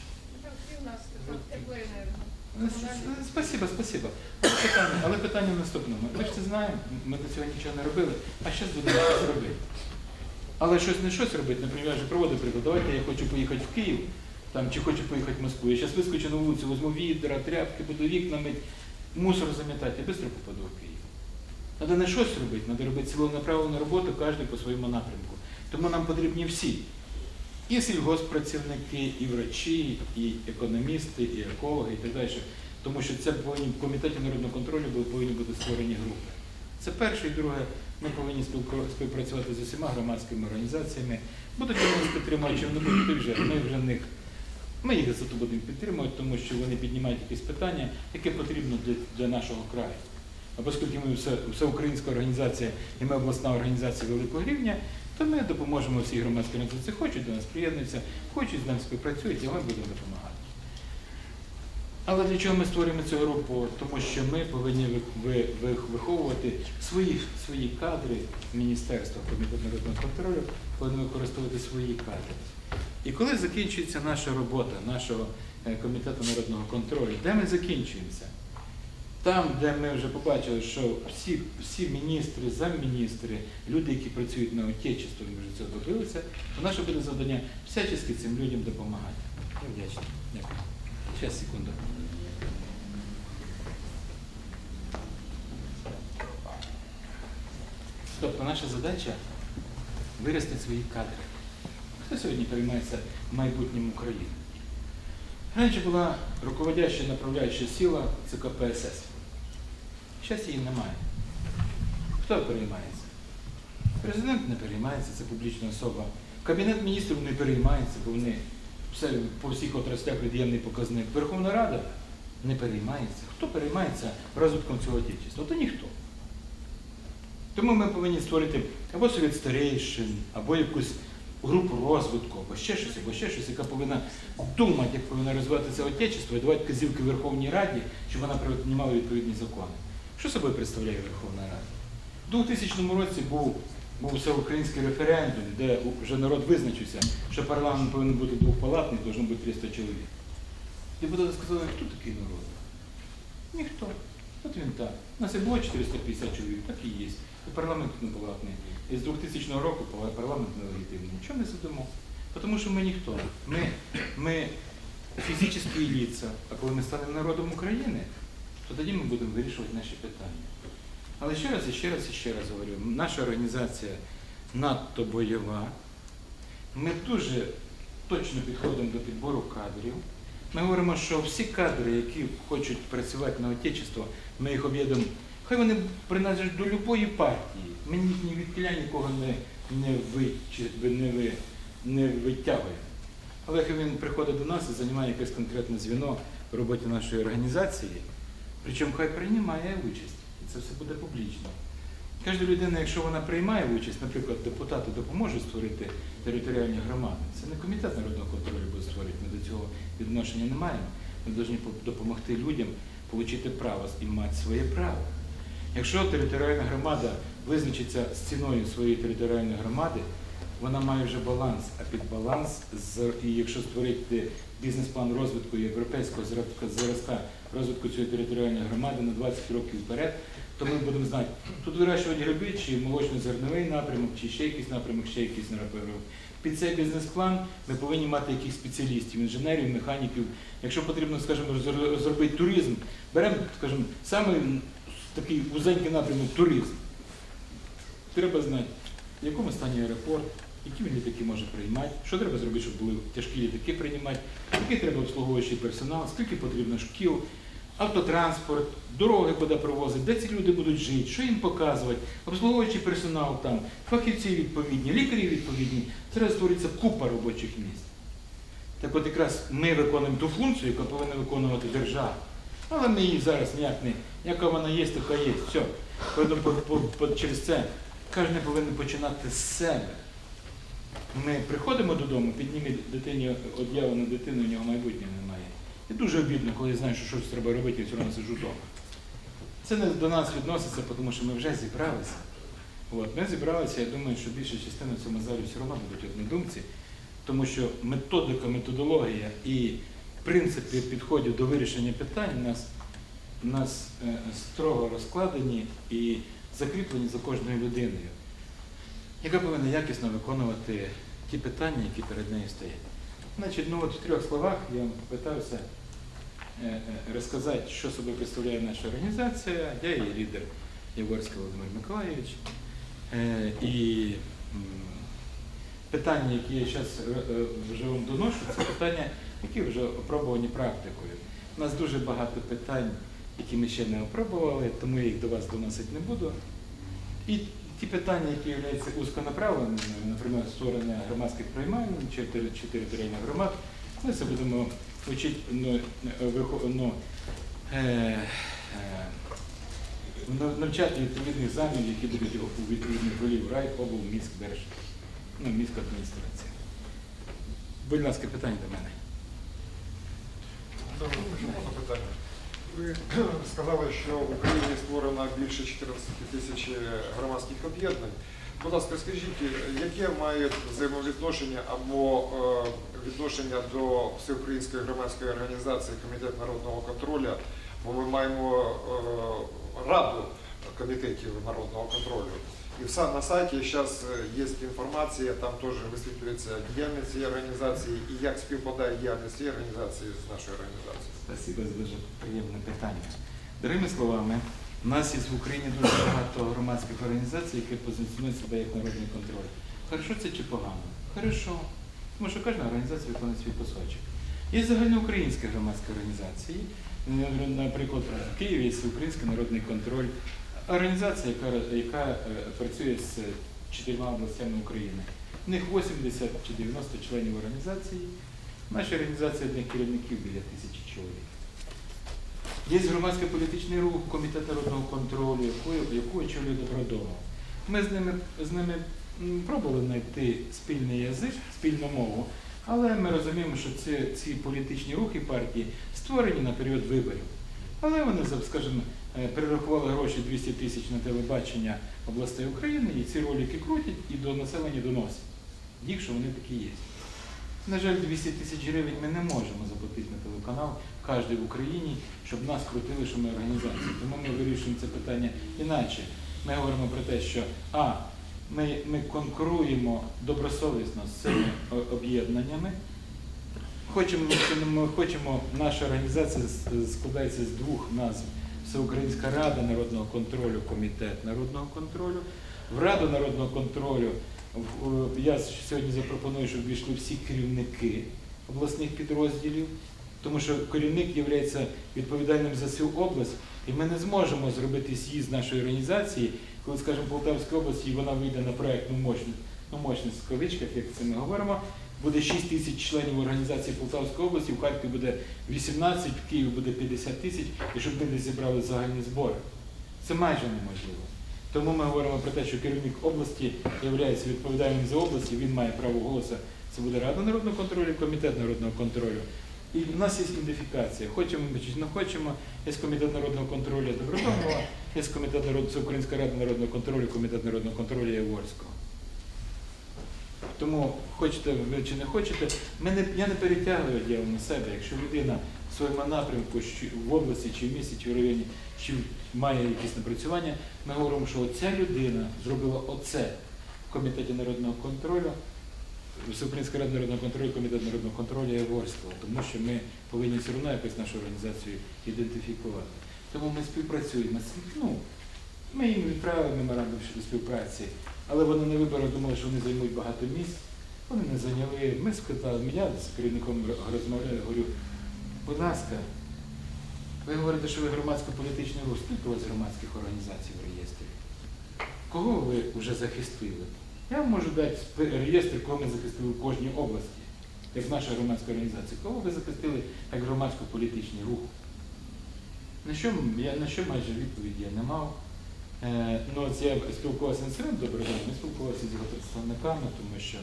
Спасибо. Але питання в наступному. Ми ж це знаємо, ми до цього нічого не робили, а зараз будемо щось робити. Але щось не щось робити, наприклад, я вже проводив приклад, давайте я хочу поїхати в Київ, чи хочу поїхати в Москву. Я зараз вискочу на вулицю, візьму відра, тряпки, буду вікна мити, мусор замітати, я швидко попаду в Київ. Треба не щось робити, треба робити цілонаправлену роботу, кожен по своєму напрямку. Тому нам потрібні всі. І сільгосппрацівники, і врачі, і економісти, і екологи, і так далі. Тому що це в Комітеті народного контролю повинні бути створені групи. Це перше. І друге, ми повинні співпрацювати з усіма громадськими організаціями. Будуть вони нас підтримувати, чи вони будуть, ми їх за це будемо підтримувати, тому що вони піднімають якісь питання, яке потрібно для нашого краю. А оскільки ми всеукраїнська організація і ми обласна організація великого рівня, то ми допоможемо всій громадській організації. Хочуть до нас приєднуються, хочуть з нами співпрацюють, і ми будемо допомагати. Але для чого ми створюємо цю групу? Тому що ми повинні виховувати свої кадри, Міністерство, Комітет народного контролю повинні використовувати свої кадри. І коли закінчується наша робота, нашого Комітету народного контролю, де ми закінчуємося? Там, де ми вже побачили, що всі міністри, замміністри, люди, які працюють на Отечество, ми вже цього добилися, то наше буде завдання всячески цим людям допомагати. Я вдячний. Дякую. Зараз, секунду. Тобто наша задача – вирости свої кадри. Хто сьогодні переймається майбутнім України? Раніше була руководяща, направляюча сила ЦК ПСС. Зараз її немає. Хто переймається? Президент не переймається, це публічна особа. Кабінет міністрів не переймається, бо вони по всіх отраслях від'ємний показник. Верховна Рада не переймається. Хто переймається розвитком цього отечества? То ніхто. Тому ми повинні створити або совет старейшин, або якусь групу розвитку, або ще щось, яка повинна думати, як повинна розвивати це отечество і давати вказівки Верховній Раді, щоб вона приймала відповідні закони. Що собою представляє Верховна Рада? У 2000 році був всеукраїнський референдум, де вже народ визначився, що парламент повинен бути двохпалатний, повинно бути 300 чоловік. Депутати сказали, хто такий народ? Ніхто. От він так. У нас і було 450 чоловік, так і є. І парламент однопалатний. І з 2000 року парламент нелегітимний. Нічого не сидимо. Тому що ми ніхто. Ми фізичні лица, а коли ми станемо народом України, то тоді ми будемо вирішувати наші питання. Але ще раз говорю, наша організація надто бойова. Ми дуже точно підходимо до підбору кадрів. Ми говоримо, що всі кадри, які хочуть працювати на отечество, ми їх об'єднуємо. Хай вони приналежать до будь-якої партії. Ми ні від кіля нікого не витягуємо. Але хай він приходить до нас і займає якесь конкретне звіно в роботі нашої організації, причому хай приймає участь. І це все буде публічно. Кожна людина, якщо вона приймає участь, наприклад, депутати допоможуть створити територіальні громади, це не Комітет народного контролю буде створити, ми до цього відношення не маємо. Ми повинні допомогти людям отримати право і мати своє право. Якщо територіальна громада визначиться з ціною своєї територіальної громади, вона має вже баланс, а під баланс, і якщо створити бізнес-план розвитку європейського зразка розвитку цієї територіальної громади на 20 років вперед, то ми будемо знати, тут вирощувати гриби, чи молочно-зерновий напрямок, чи ще якийсь напрямок, ще якийсь напрямок. Під цей бізнес-план ми повинні мати якихось спеціалістів, інженерів, механіків. Якщо потрібно, скажімо, зробити туризм, беремо, скажімо, саме такий вузенький напрямок туризм. Треба знати, в якому стані аеропорт, які він літаки може приймати, що треба зробити, щоб були тяжкі літаки приймати, який треба обслуговуючий персонал, скільки потрібно шкіл, автотранспорт, дороги куди провозити, де ці люди будуть жити, що їм показувати, обслуговуючий персонал там, фахівці відповідні, лікарі відповідні. Зараз створюється купа робочих місць. Так от якраз ми виконуємо ту функцію, яку повинна виконувати держава. Але ми її зараз ніяк не, яка вона є, така є. Все. Через це кожен повинен починати з себе. Ми приходимо додому, підніме дитині одіяло на дитину, у нього майбутнього немає. І дуже обідно, коли я знаю, що щось треба робити, і все одно сиджу вдома. Це не до нас відноситься, тому що ми вже зібралися. От, ми зібралися, я думаю, що більша частина в цьому залі все одно будуть однодумці, тому що методика, методологія і принципи підходів до вирішення питань у нас строго розкладені і закріплені за кожною людиною, яка повинна якісно виконувати ті питання, які перед нею стоять. Значить, ну от в 3 словах я вам попитався розказати, що собою представляє наша організація. Я її лідер Яворський Володимир Миколайович. І питання, які я зараз вже вам доношу, це питання, які вже опробувані практикою. У нас дуже багато питань, які ми ще не опробували, тому я їх до вас доносити не буду. І ті питання, які являються узконаправленими, наприклад, створення громадських приймань чи територіальних громад, ми це будемо вчити навчати відповідних замів, які будуть у відповідних голів рай, обл, міськ, міська адміністрація. Будь ласка, питання до мене. Можна питання? Ви сказали, що в Україні створено більше 14 тисяч громадських об'єднань. Будь ласка, скажіть, яке має взаємовідношення або відношення до Всеукраїнської громадської організації Комітет народного контролю, бо ми маємо Раду комітетів народного контролю. І на сайті зараз є інформація, там теж висвітлюється діяльність цієї організації і як співпадає діяльність цієї організації з нашою організацією. Спасибо за дуже приємне питання. Другими словами, у нас є в Україні дуже багато громадських організацій, які позиціонують себе як народний контроль. Хорошо це чи погано? Хорошо. Тому що кожна організація виконує свій кусочок. Є загальноукраїнські громадські організації. Наприклад, в Києві є Український народний контроль. Організація, яка працює з 4 областями України. В них 80 чи 90 членів організації. Наша організація одних керівників біля 1000 чоловік. Є громадський політичний рух, Комітет народного контролю, яку очолює Добродомов. Ми з ними пробували знайти спільний язик, спільну мову, але ми розуміємо, що ці політичні рухи партії створені на період виборів. Але вони, скажімо, перерахували гроші 200 тисяч на телебачення областей України, і ці ролики крутять і до населення доносять їх, що вони такі є. На жаль, 200 тисяч гривень ми не можемо заплатити на телеканал кожен в Україні, щоб нас крутили, що ми організація. Тому ми вирішуємо це питання інакше. Ми говоримо про те, що ми конкуруємо добросовісно з цими об'єднаннями. Наша організація складається з 2 назв. Всеукраїнська Рада народного контролю, Комітет народного контролю. В Раду народного контролю я сьогодні запропоную, щоб війшли всі керівники обласних підрозділів, тому що керівник є відповідальним за всю область, і ми не зможемо зробити з'їзд нашої організації, коли, скажімо, в Полтавській області вона вийде на проєктну мощність в кавичках, як це ми говоримо, буде 6 тисяч членів організації Полтавської області, в Харкові буде 18, в Києві буде 50 тисяч, і щоб ми не зібрали загальні збори. Це майже неможливо. Тому ми говоримо про те, що керівник області є відповідальним за область, і він має право голосу. Це буде Рада народного контролю, Комітет народного контролю. І в нас є ідентифікація. Хочемо ми чи не хочемо, є Комітет народного контролю Добродомова, є Всеукраїнська Рада народного контролю, Комітет народного контролю Яворського. Тому, хочете ви чи не хочете, я не перетягую діло на себе. Якщо людина в своєму напрямку в області, чи в місті, чи в районі, чи має якісь напрацювання, ми говоримо, що оця людина зробила оце в Комітеті народного контролю, Всеукраїнська рада народного контролю, Комітет народного контролю і ворства, тому що ми повинні все одно якось нашу організацію ідентифікувати. Тому ми співпрацюємо. Ми їм відправили меморандум щодо співпраці, але вони на виборах думали, що вони займуть багато місць. Вони не зайняли. Ми спитали, я з керівником розмовляю, говорю, будь ласка, ви говорите, що ви громадсько-політичний рух, скільки у вас громадських організацій в реєстрі? Кого ви вже захистили? Я вам можу дати реєстр, кого ми захистили в кожній області, як наша громадська організація. Кого ви захистили як громадсько-політичний рух? На що майже відповіді я не мав. Ну, я спілкувався не своїм добрим, ми спілкувалися з його представниками, тому що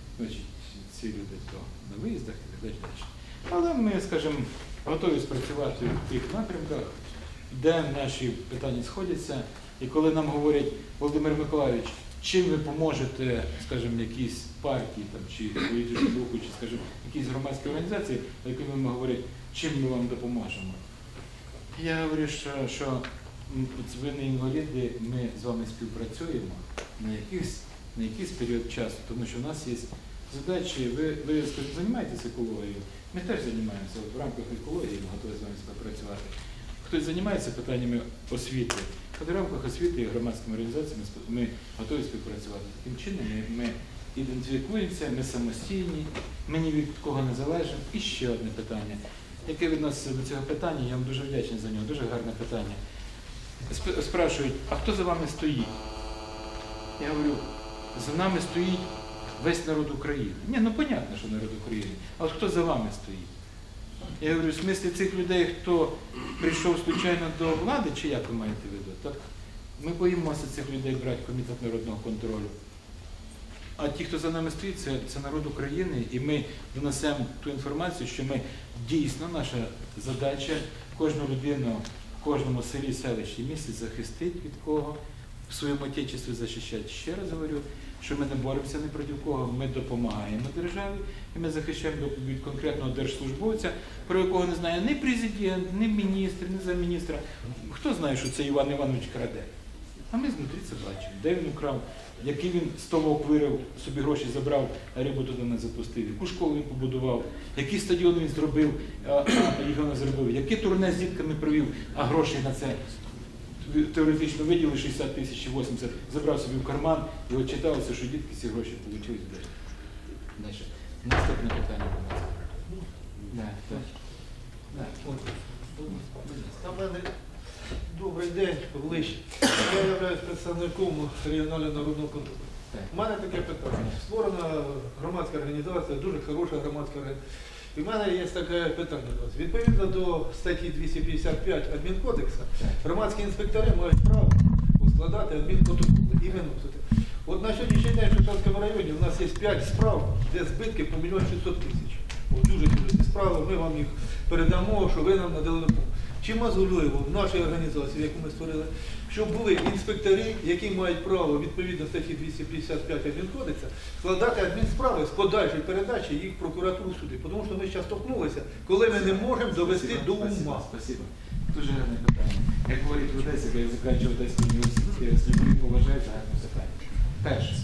ці люди то на виїздах і так далі. Але ми, скажімо, готові спрацювати в тих напрямках, де наші питання сходяться. І коли нам говорять, Володимир Миколайович, чим ви поможете, скажімо, якійсь партії там, чи політичному руху, чи, скажімо, якійсь громадській організації, коли ми говорять, чим ми вам допоможемо. Я говорю, що ви не інваліди, ми з вами співпрацюємо на якийсь період часу, тому що в нас є задачі, ви скажімо, займаєтеся екологією, ми теж займаємося в рамках екології, ми готові з вами співпрацювати. Хтось займається питаннями освіти, в рамках освіти і громадськими організаціями ми готові співпрацювати. Таким чином ми ідентифікуємося, ми самостійні, ми ні від кого не залежимо. І ще одне питання, яке відноситься до цього питання, я вам дуже вдячний за нього, дуже гарне питання. Спрашують, а хто за вами стоїть? Я говорю, за нами стоїть весь народ України. Ні, ну понятно, що народ України, а от хто за вами стоїть? Я говорю, в смислі цих людей, хто прийшов случайно до влади, чи як ви маєте в виду? Так ми боїмося цих людей брати в Комітет народного контролю. А ті, хто за нами стоїть, це народ України, і ми донесемо ту інформацію, що ми дійсно, наша задача кожну людину в кожному селі, селищі, місті захистить від кого, в своєму отечестві захищати. Ще раз говорю, що ми не боремося ні проти кого, ми допомагаємо державі, і ми захищаємо від конкретного держслужбовця, про якого не знає ні президент, ні міністр, ні замміністра. Хто знає, що це Іван Іванович краде? А ми знутрі це бачимо. Де він украв, який він столок вирив, собі гроші забрав, а рибу туди не запустив, яку школу він побудував, який стадіон він зробив, а його не зробив, яке турне з дітками провів, а гроші на це теоретично виділили 60 тисяч чи 80, забрав собі в карман і от читалося, що дітки ці гроші отримали. Далі. Наступне питання, будь ласка. Добрий день, Павлович. Я являюсь представником регіонального народного контролю. У мене таке питання. Створена громадська організація, дуже хороша громадська організація. І в мене є таке питання до вас. Відповідно до статті 255 Адмінкодексу, громадські інспектори мають право складати адмінпротоколи і виносити. От на сьогоднішній день в Шевченському районі у нас є 5 справ, де збитки по 1 600 000. Дуже серйозні справи, ми вам їх передамо, що ви нам надали допомогу. Чи можливо в нашій організації, яку ми створили, щоб були інспектори, які мають право відповідно статті 255 Адмінкодексу, складати адмінсправи з подальшої передачі їх в прокуратуру суди. Тому що ми зараз столкнулися, коли ми не можемо довести до ума. Спасибо. Дуже гарне питання. Як говорить в Одесі, коли я закінчив Одеський університет, я вас люблю і поважаю за гарне питання. Перше.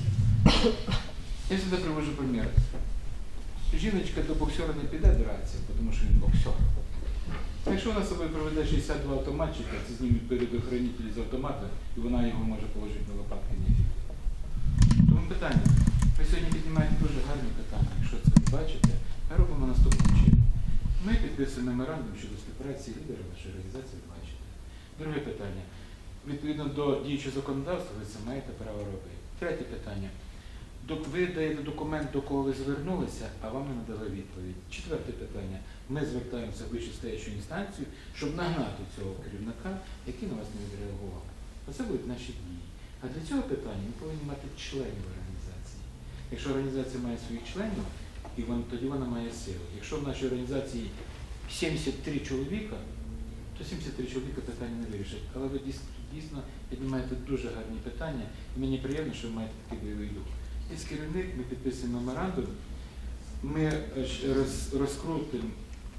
Я завжди привожу примір. Жіночка до боксера не піде дратися, тому що він боксер. Якщо вона собою проведе 62 автоматчика, це знімуть передохранителі з автомата, і вона його може положити на лопатки ніфіг. Тому питання. Ви сьогодні піднімаєте дуже гарні питання. Якщо це не бачите, ми робимо наступним чином. Ми підписуємо меморандум щодо співпраці лідерів нашої організації, бачите. Друге питання. Відповідно до діючого законодавства, ви це маєте право робити. Третє питання. Ви даєте документ, до кого ви звернулися, а вам не надали відповідь. Четверте питання. Ми звертаємося в вищестоячу інстанцію, щоб нагнати цього керівника, який на вас не відреагував. Оце будуть наші дії. А для цього питання ми повинні мати членів організації. Якщо організація має своїх членів, тоді вона має силу. Якщо в нашій організації 73 чоловіка, то 73 чоловіка питання не вирішать. Але ви дійсно піднімаєте дуже гарні питання, і мені приємно, що ви маєте такий бойовий дух. Є керівник, ми підписуємо меморандум, ми розкрутимо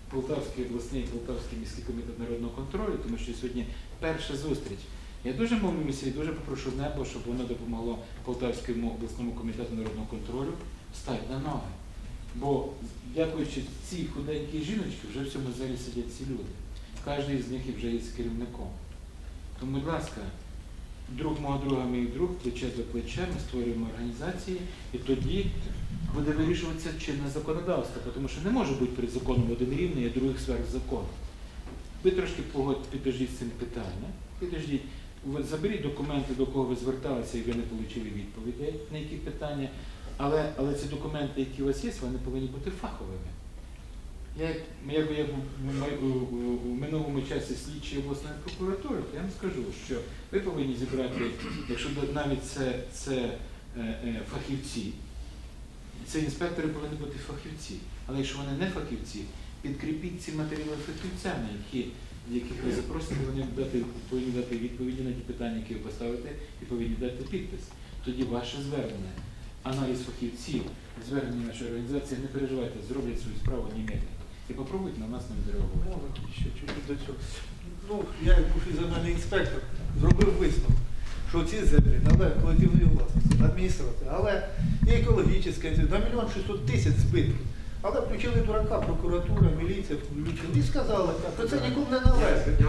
Полтавський обласний і Полтавський міський комітет народного контролю, тому що сьогодні перша зустріч. Я дуже молюся і дуже попрошу небо, щоб воно допомогло Полтавському обласному комітету народного контролю стати на ноги. Бо, дякуючи цій худенькій жіночці, вже в цьому залі сидять ці люди. Кожен з них і вже є керівником. Тому, будь ласка, друг мого друга, мій друг, плече до плеча, ми створюємо організації, і тоді буде вирішуватися чинне законодавство, тому що не може бути перед законом один рівний, а других сверхзакон. Ви трошки підождіть з цим питанням, підождіть, заберіть документи, до кого ви зверталися, і ви не отримали відповідей на які питання, але ці документи, які у вас є, вони повинні бути фаховими. Я в минулому часі слідчі обласної прокуратури, я вам скажу, що ви повинні зібрати, якщо навіть це фахівці, це інспектори повинні бути фахівці, але якщо вони не фахівці, підкріпіть ці матеріали фахівцями, яких ви запросите, вони повинні дати відповіді на ті питання, які ви поставите, і повинні дати підпис. Тоді ваше звернення, аналіз фахівців, звернення нашої організації, не переживайте, зроблять свою справу немедленно. І попробуйте на нас не відреагувати. Можна ще чуть-чуть до цього. Ну, я, як бувший земельний інспектор, зробив висновок, що ці землі належать колективної власності, адміністрації, але і екологічна, на 1 600 000 збитків. Але включили дурака, прокуратура, міліція, включили і сказали, що це нікому не належить.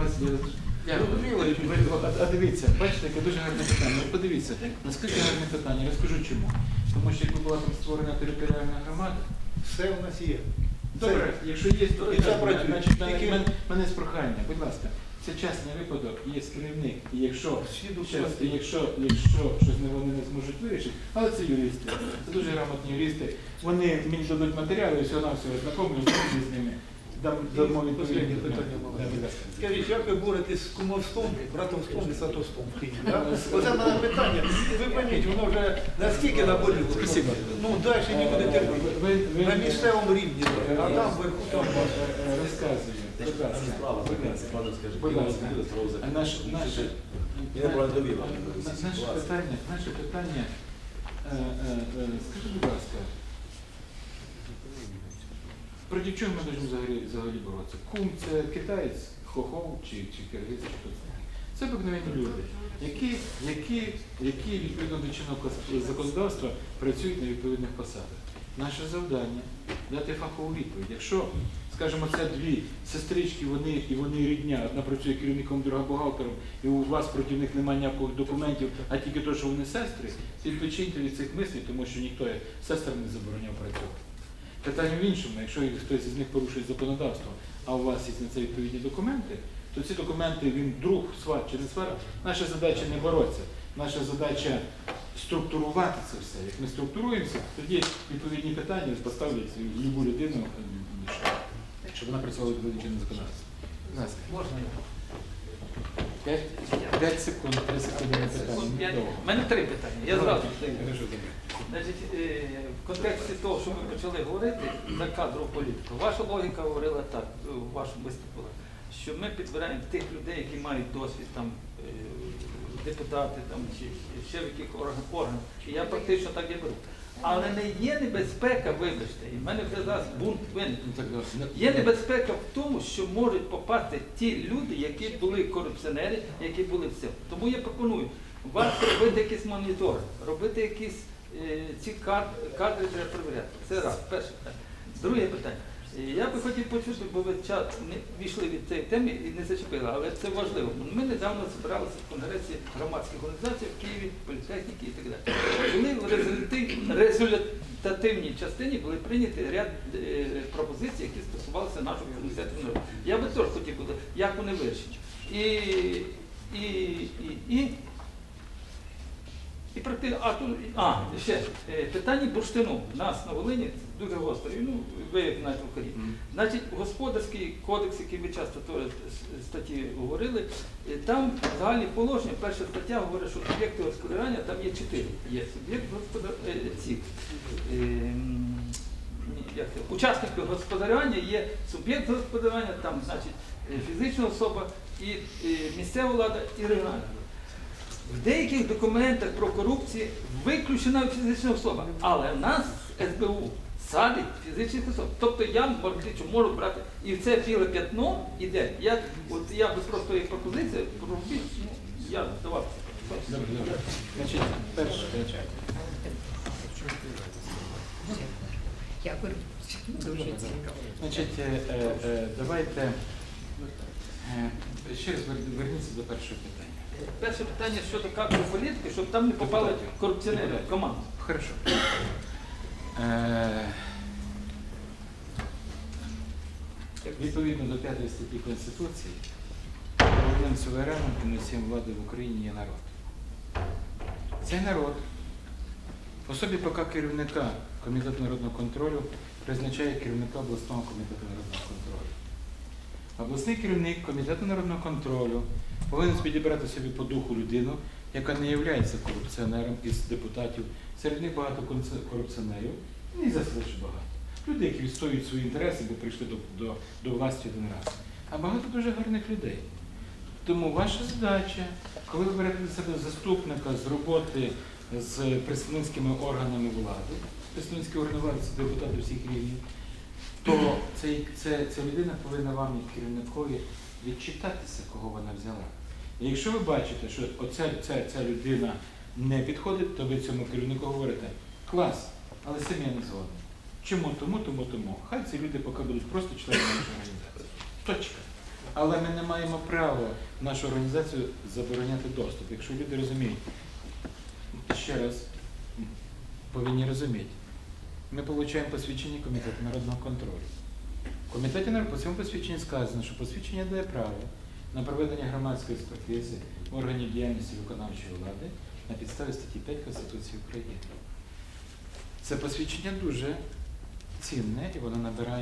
А дивіться, бачите, яке дуже гарне питання. От подивіться, наскільки гарне питання, розкажу чому. Тому що якби була там створена територіальна громада, Все в нас є. добре, якщо є, то І це працює. значить, Тільки- мене з прохання, будь ласка, це частний випадок, є керівник, і якщо щось вони не зможуть вирішити, але це юристи, це дуже грамотні юристи, вони мені дадуть матеріали, всього-навсього знайомлюся з ними, дамо Останнє відповідь. питання мало. Да, будь ласка. Скажіть, як ви боретесь з кумовством, братовством і сватовством в Києві? Да? Оце в мене питання. Ви пойміть, воно вже настільки наболіло. що, Спасибо. Ну, далі нікуди терпіти. Ви- На місцевому рівні, а там вверху там. Розказую. Будь ласка. Будь ласка. Наше питання, скажіть, будь ласка, проти чого ми повинні взагалі боротися? Кум – це китаєць, хохол чи киргиз, чи хтось такий. Це обикновенні люди, які відповідно до чинного законодавства працюють на відповідних посадах. Наше завдання – дати фахову відповідь. Якщо, скажімо, це дві сестрички, вони рідня, одна працює керівником, друга бухгалтером, і у вас проти них немає ніяких документів, а тільки те, що вони сестри, відпочиньте від цих мислів, тому що ніхто сестрам не забороняв працювати. Питання в іншому, якщо хтось із них порушує законодавство, а у вас є на це відповідні документи, то ці документи, він друг, сват чи не сват, наша задача не боротися, наша задача структурувати це все. Як ми структуруємося, тоді відповідні питання поставлять любу людину, щоб вона працювала відповідно чинне законодавство. Будь ласка. Можна я? 5 секунд, 3 секунди на питання. У мене 3 питання. Я зразу. Хорошо, добре. Значить, в контексті того, що ми почали говорити за кадрову політику, ваша логіка говорила так, у вашому виступі, що ми підбираємо тих людей, які мають досвід, там, депутати там, чи ще в яких органах. І я практично так і беру. Але не є небезпека, вибачте, і в мене вже зараз бунт виник. Є небезпека в тому, що можуть попасти ті люди, які були корупціонери, які були все. Тому я пропоную вас робити якийсь монітор, робити якісь ці кадри треба перевіряти. Це раз, перше питання. Друге питання. Я би хотів почути, бо ви не війшли від цієї теми і не зачепили, але це важливо. Ми недавно збиралися в Конгресі громадських організацій в Києві, політехніки і так далі. Були в результативній частині були прийняті ряд пропозицій, які стосувалися нашого комітету. Я би теж хотів бути, як вони вирішать. І практично, ще питання бурштину. У нас на Волині дуже гостро, ну, ви як знаєте в Україні. Значить, господарський кодекс, який ви часто теж статті говорили, там загальні положення, перша стаття говорить, що суб'єкти господарювання, там є 4. Є суб'єкт учасники господарювання, є суб'єкт господарювання, там, значить, фізична особа, і місцева влада, і регіональна влада. В деяких документах про корупцію виключена фізична особа, але в нас СБУ залі фізичних особ. Тобто я Барклічу можу брати, і це біле п'ятно іде. Я би просто як пропозиція, я давав це. Добре, добре. Значить, перше. Дякую. Дуже цікаво. Значить, давайте ще раз верніться до першого питання. Перше питання щодо кадрової політики, щоб там не попали корупціонери в команду. Хорошо. Відповідно до 5 статті Конституції, головним сувереном і носієм влади в Україні є народ. Цей народ в особі ПК керівника Комітету народного контролю призначає керівника обласного комітету народного контролю. Обласний керівник Комітету народного контролю повинен підібрати собі по духу людину, яка не є корупціонером із депутатів. Серед них багато корупціонерів, не засличе багато. Люди, які відстоюють свої інтереси, бо прийшли до власті один раз. А багато дуже гарних людей. Тому ваша задача, коли ви берете до себе заступника з роботи з представницькими органами влади, представницькі органи влади – це депутати всіх рівнів, то ця людина повинна вам, як керівникові, відчитатися, кого вона взяла. І якщо ви бачите, що ця людина не підходить, то ви цьому керівнику говорите: клас, але самі я не згоден. Чому? Тому. Хай ці люди поки будуть просто членами нашої організації. Точка. Але ми не маємо права в нашу організацію забороняти доступ. Якщо люди розуміють, ще раз, повинні розуміти, ми отримуємо посвідчення Комітету народного контролю. В Комітеті по цьому посвідченні сказано, що посвідчення дає право на проведення громадської експертизи органів діяльності виконавчої влади на підставі статті 5 Конституції України. Це посвідчення дуже цінне і воно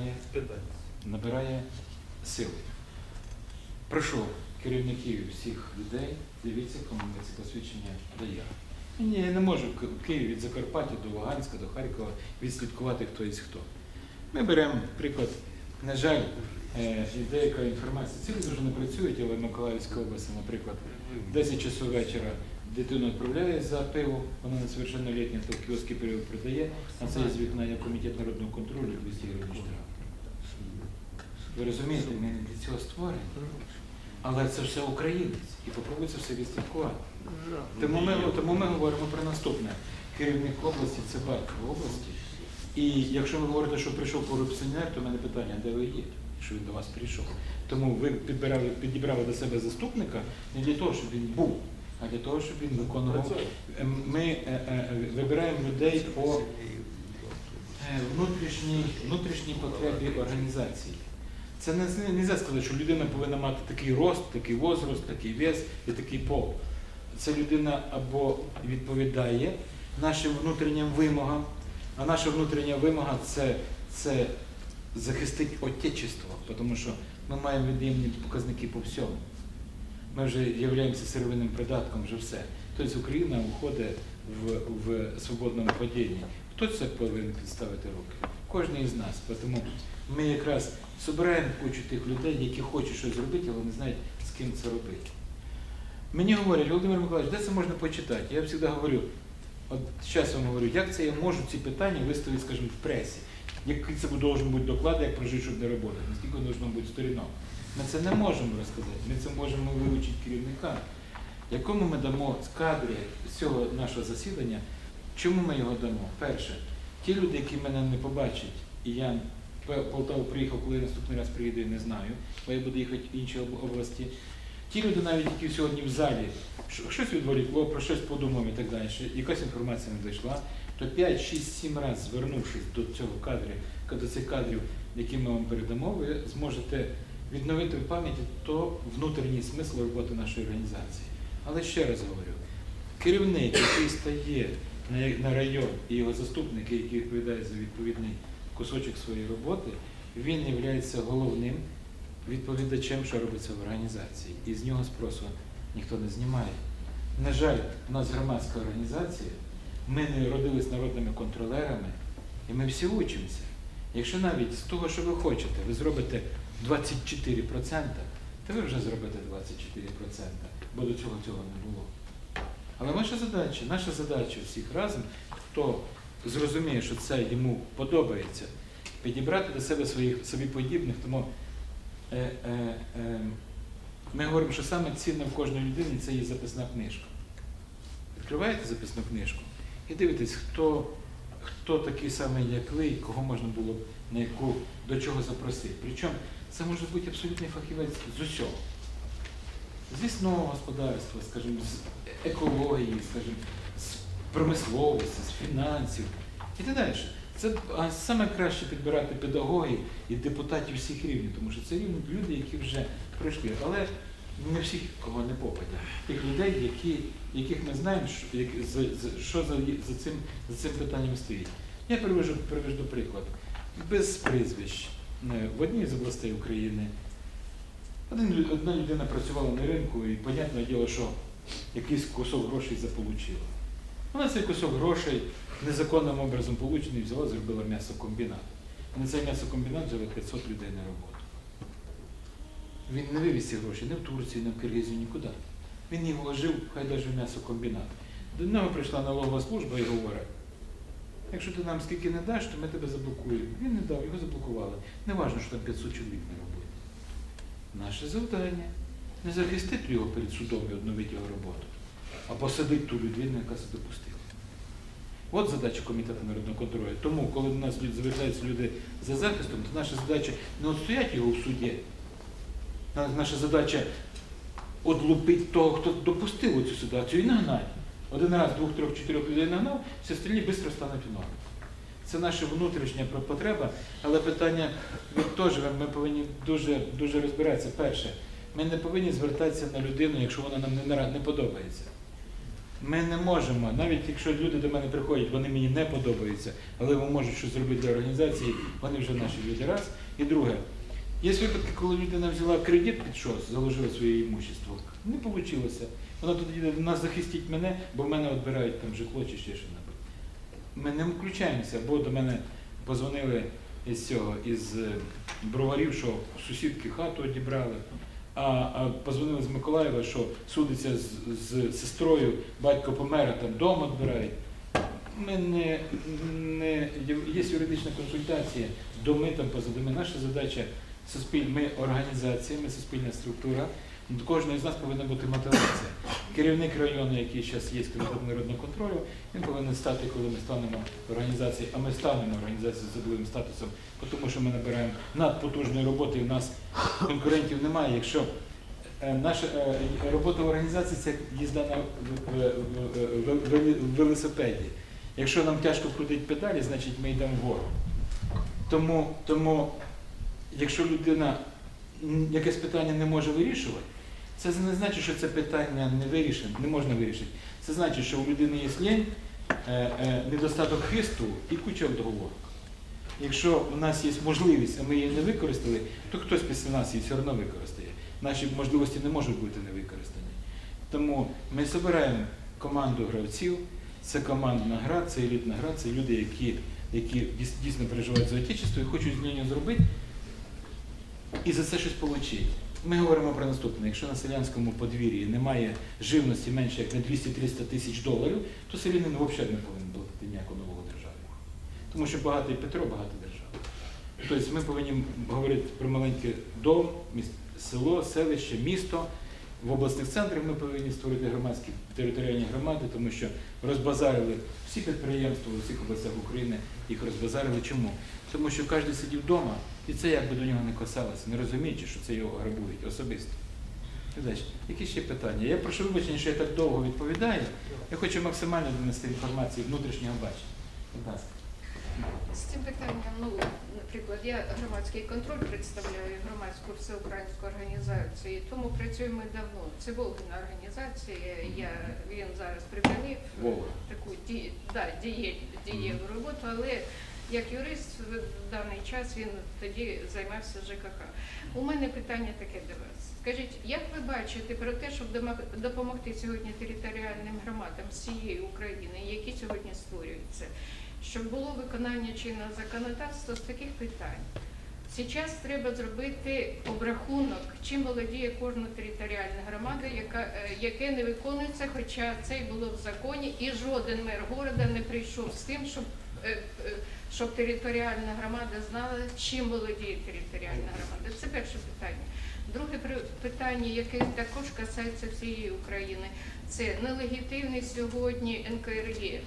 набирає сили. Прошу керівників всіх людей, дивіться, кому ми це посвідчення дає. Я не можу в Києві від Закарпаття до Луганська, до Харкова відслідкувати, хто із хто. Ми беремо приклад, на жаль, деяка інформація. Ці люди вже не працюють, але в Миколаївській області, наприклад, 10 часу вечора дитину відправляє за пиво, вона несовершеннолітня, то в кіоски пиво продає, а це з вікна є Комітет народного контролю 200 гривень штраф. Ви розумієте, ми не для цього створені. Але це все українець і попробуйте все відслідкувати. Тому ми говоримо про наступне. Керівник області – це батько області. І якщо ви говорите, що прийшов корупціонер, то в мене питання, де ви є, що він до вас прийшов. Тому ви підібрали до себе заступника не для того, щоб він був, а для того, щоб він виконував. Ми вибираємо людей по внутрішній потребі організації. Це не можна сказати, що людина повинна мати такий рост, такий возраст, такий вес і такий пол. Ця людина або відповідає нашим внутрішнім вимогам, а наша внутрішня вимога – це захистити Отечество, тому що ми маємо від'ємні показники по всьому. Ми вже являємося сировинним придатком, вже все. Тобто Україна входить в свободному падінні. Хто це повинен підставити руки? Кожен із нас. Тому ми якраз збираємо кучу тих людей, які хочуть щось зробити, але не знають, з ким це робити. Мені говорять: Володимир Миколаївич, де це можна почитати? Я завжди говорю, от зараз вам говорю, як це я можу ці питання виставити, скажімо, в пресі? Який це должен бути доклад, як прожити, щоб не працювати? Наскільки должно бути сторінок? Ми це не можемо розказати, ми це можемо вивчити керівника, якому ми дамо кадри з цього нашого засідання. Чому ми його дамо? Перше, ті люди, які мене не побачать, і я в Полтаву приїхав, коли я наступний раз приїду, я не знаю, бо я буду їхати в інші області. Ті люди, навіть які сьогодні в залі, щось відволікло, про щось подумав і так далі, якась інформація не дійшла, то 5, 6, 7 разів звернувшись до цих кадрів, які ми вам передамо, ви зможете відновити в пам'яті внутрішній смисл роботи нашої організації. Але ще раз говорю, керівник, який стає на район, і його заступники, які відповідають за відповідний кусочок своєї роботи, він є головним відповідачем, що робиться в організації. І з нього спросу ніхто не знімає. На жаль, у нас громадська організація, ми не родились народними контролерами, і ми всі учимося. Якщо навіть з того, що ви хочете, ви зробите 24%, то ви вже зробите 24%, бо до цього не було. Але наша задача всіх разом, хто зрозуміє, що це йому подобається, підібрати до себе собі подібних. Тому ми говоримо, що саме цінне в кожній людині – це її записна книжка. Відкриваєте записну книжку і дивитесь, хто такий самий, як ви, і кого можна було до чого запросити. Причому це може бути абсолютний фахівець з усього. З лісного господарства, скажімо, з екології, скажімо, з промисловості, з фінансів і так далі. Це саме краще підбирати педагогів і депутатів всіх рівнів, тому що це люди, які вже пройшли. Але не всіх, кого не попадя. Тих людей, яких ми знаємо, що за цим питанням стоїть. Я приведу приклад. Без прізвищ. В одній з областей України одна людина працювала на ринку і, понятне діло, що якийсь кусок грошей заполучила. Вона цей кусок грошей незаконним образом получений взяла, зробила м'ясокомбінат. І на цей м'ясокомбінат взяли 500 людей на роботу. Він не вивіз ці гроші ні в Турцію, ні в Киргизію, нікуди. Він їх вложив, хай навіть в м'ясокомбінат. До нього прийшла налогова служба і говорить: якщо ти нам скільки не даш, то ми тебе заблокуємо. Він не дав, його заблокували. Не важливо, що там 500 чоловік на роботі. Наше завдання – не захистити його перед судом і одновити його роботу, а посадити ту людину, яка це допустила. От задача Комітету народного контролю. Тому, коли до нас звертаються люди за захистом, то наша задача не відстояти його в суді. Наша задача одлупити того, хто допустив цю ситуацію, і нагнати. Один раз, 2, 3, 4 людей нагнав, всі остальні швидко стануть в норму. Це наша внутрішня потреба, але питання ми повинні дуже розбиратися. Перше, ми не повинні звертатися на людину, якщо вона нам не подобається. Ми не можемо, навіть якщо люди до мене приходять, вони мені не подобаються, але вони можуть щось зробити для організації, вони вже наші люди. Раз. І друге, є випадки, коли людина взяла кредит під щось, заложила своє імущество. Не вийшло. Вона тут їде до нас: захистіть мене, бо в мене відбирають там житло чи ще щось. Ми не включаємося, бо до мене позвонили із Броварів, що сусідки хату відібрали, а позвонили з Миколаєва, що судиться з сестрою, батько помер, а там дом відбирають. Є юридична консультація, доми там поза доми. Наша задача – ми організація, ми суспільна структура. До кожного з нас повинна бути мотивація. Керівник району, який зараз є Комітетом народного контролю, він повинен стати, коли ми станемо організацією, а ми станемо організацією з особливим статусом, тому що ми набираємо надпотужної роботи, і в нас конкурентів немає. Якщо наша робота в організації – це їзда на велосипеді. Якщо нам тяжко крутити педалі, значить ми йдемо вгору. Тому якщо людина якесь питання не може вирішувати, це не значить, що це питання не можна вирішити. Це значить, що у людини є лінь, недостаток хисту і куча договорок. Якщо у нас є можливість, а ми її не використали, то хтось після нас її все одно використає. Наші можливості не можуть бути не використані. Тому ми збираємо команду гравців, це командна гра, це елітна гра, це люди, які дійсно переживають за отечество і хочуть зміни зробити і за це щось отримати. Ми говоримо про наступне: якщо на селянському подвір'ї немає живності менше як на 200-300 тисяч доларів, то селянин взагалі не повинен платити ніяку налогу державі. Тому що багатий Петро, багата держава. Тобто ми повинні говорити про маленький дом, село, селище, місто. В обласних центрах ми повинні створити громадські територіальні громади, тому що розбазарили всі підприємства у всіх областях України, їх розбазарили. Чому? Тому що кожен сидів вдома, і це якби до нього не касалося, не розуміючи, що це його грабують особисто. Які ще питання? Я прошу вибачення, що я так довго відповідаю. Я хочу максимально донести інформацію внутрішнього бачення. Будь ласка. З цим питанням, наприклад, я громадський контроль представляю, громадську всеукраїнську організацію, тому працюємо давно. Це Волгина організація, він зараз припинив таку дієву роботу, але як юрист в даний час він тоді займався ЖКХ. У мене питання таке до вас. Скажіть, як ви бачите про те, щоб допомогти сьогодні територіальним громадам з цієї України, які сьогодні створюються, щоб було виконання чинного законодавства з таких питань? Зараз треба зробити обрахунок, чим володіє кожна територіальна громада, яке не виконується, хоча це й було в законі, і жоден мер города не прийшов з тим, щоб щоб територіальна громада знала, чим володіє територіальна громада. Це перше питання. Друге питання, яке також касається всієї України, це нелегітимність сьогодні НКРЕ,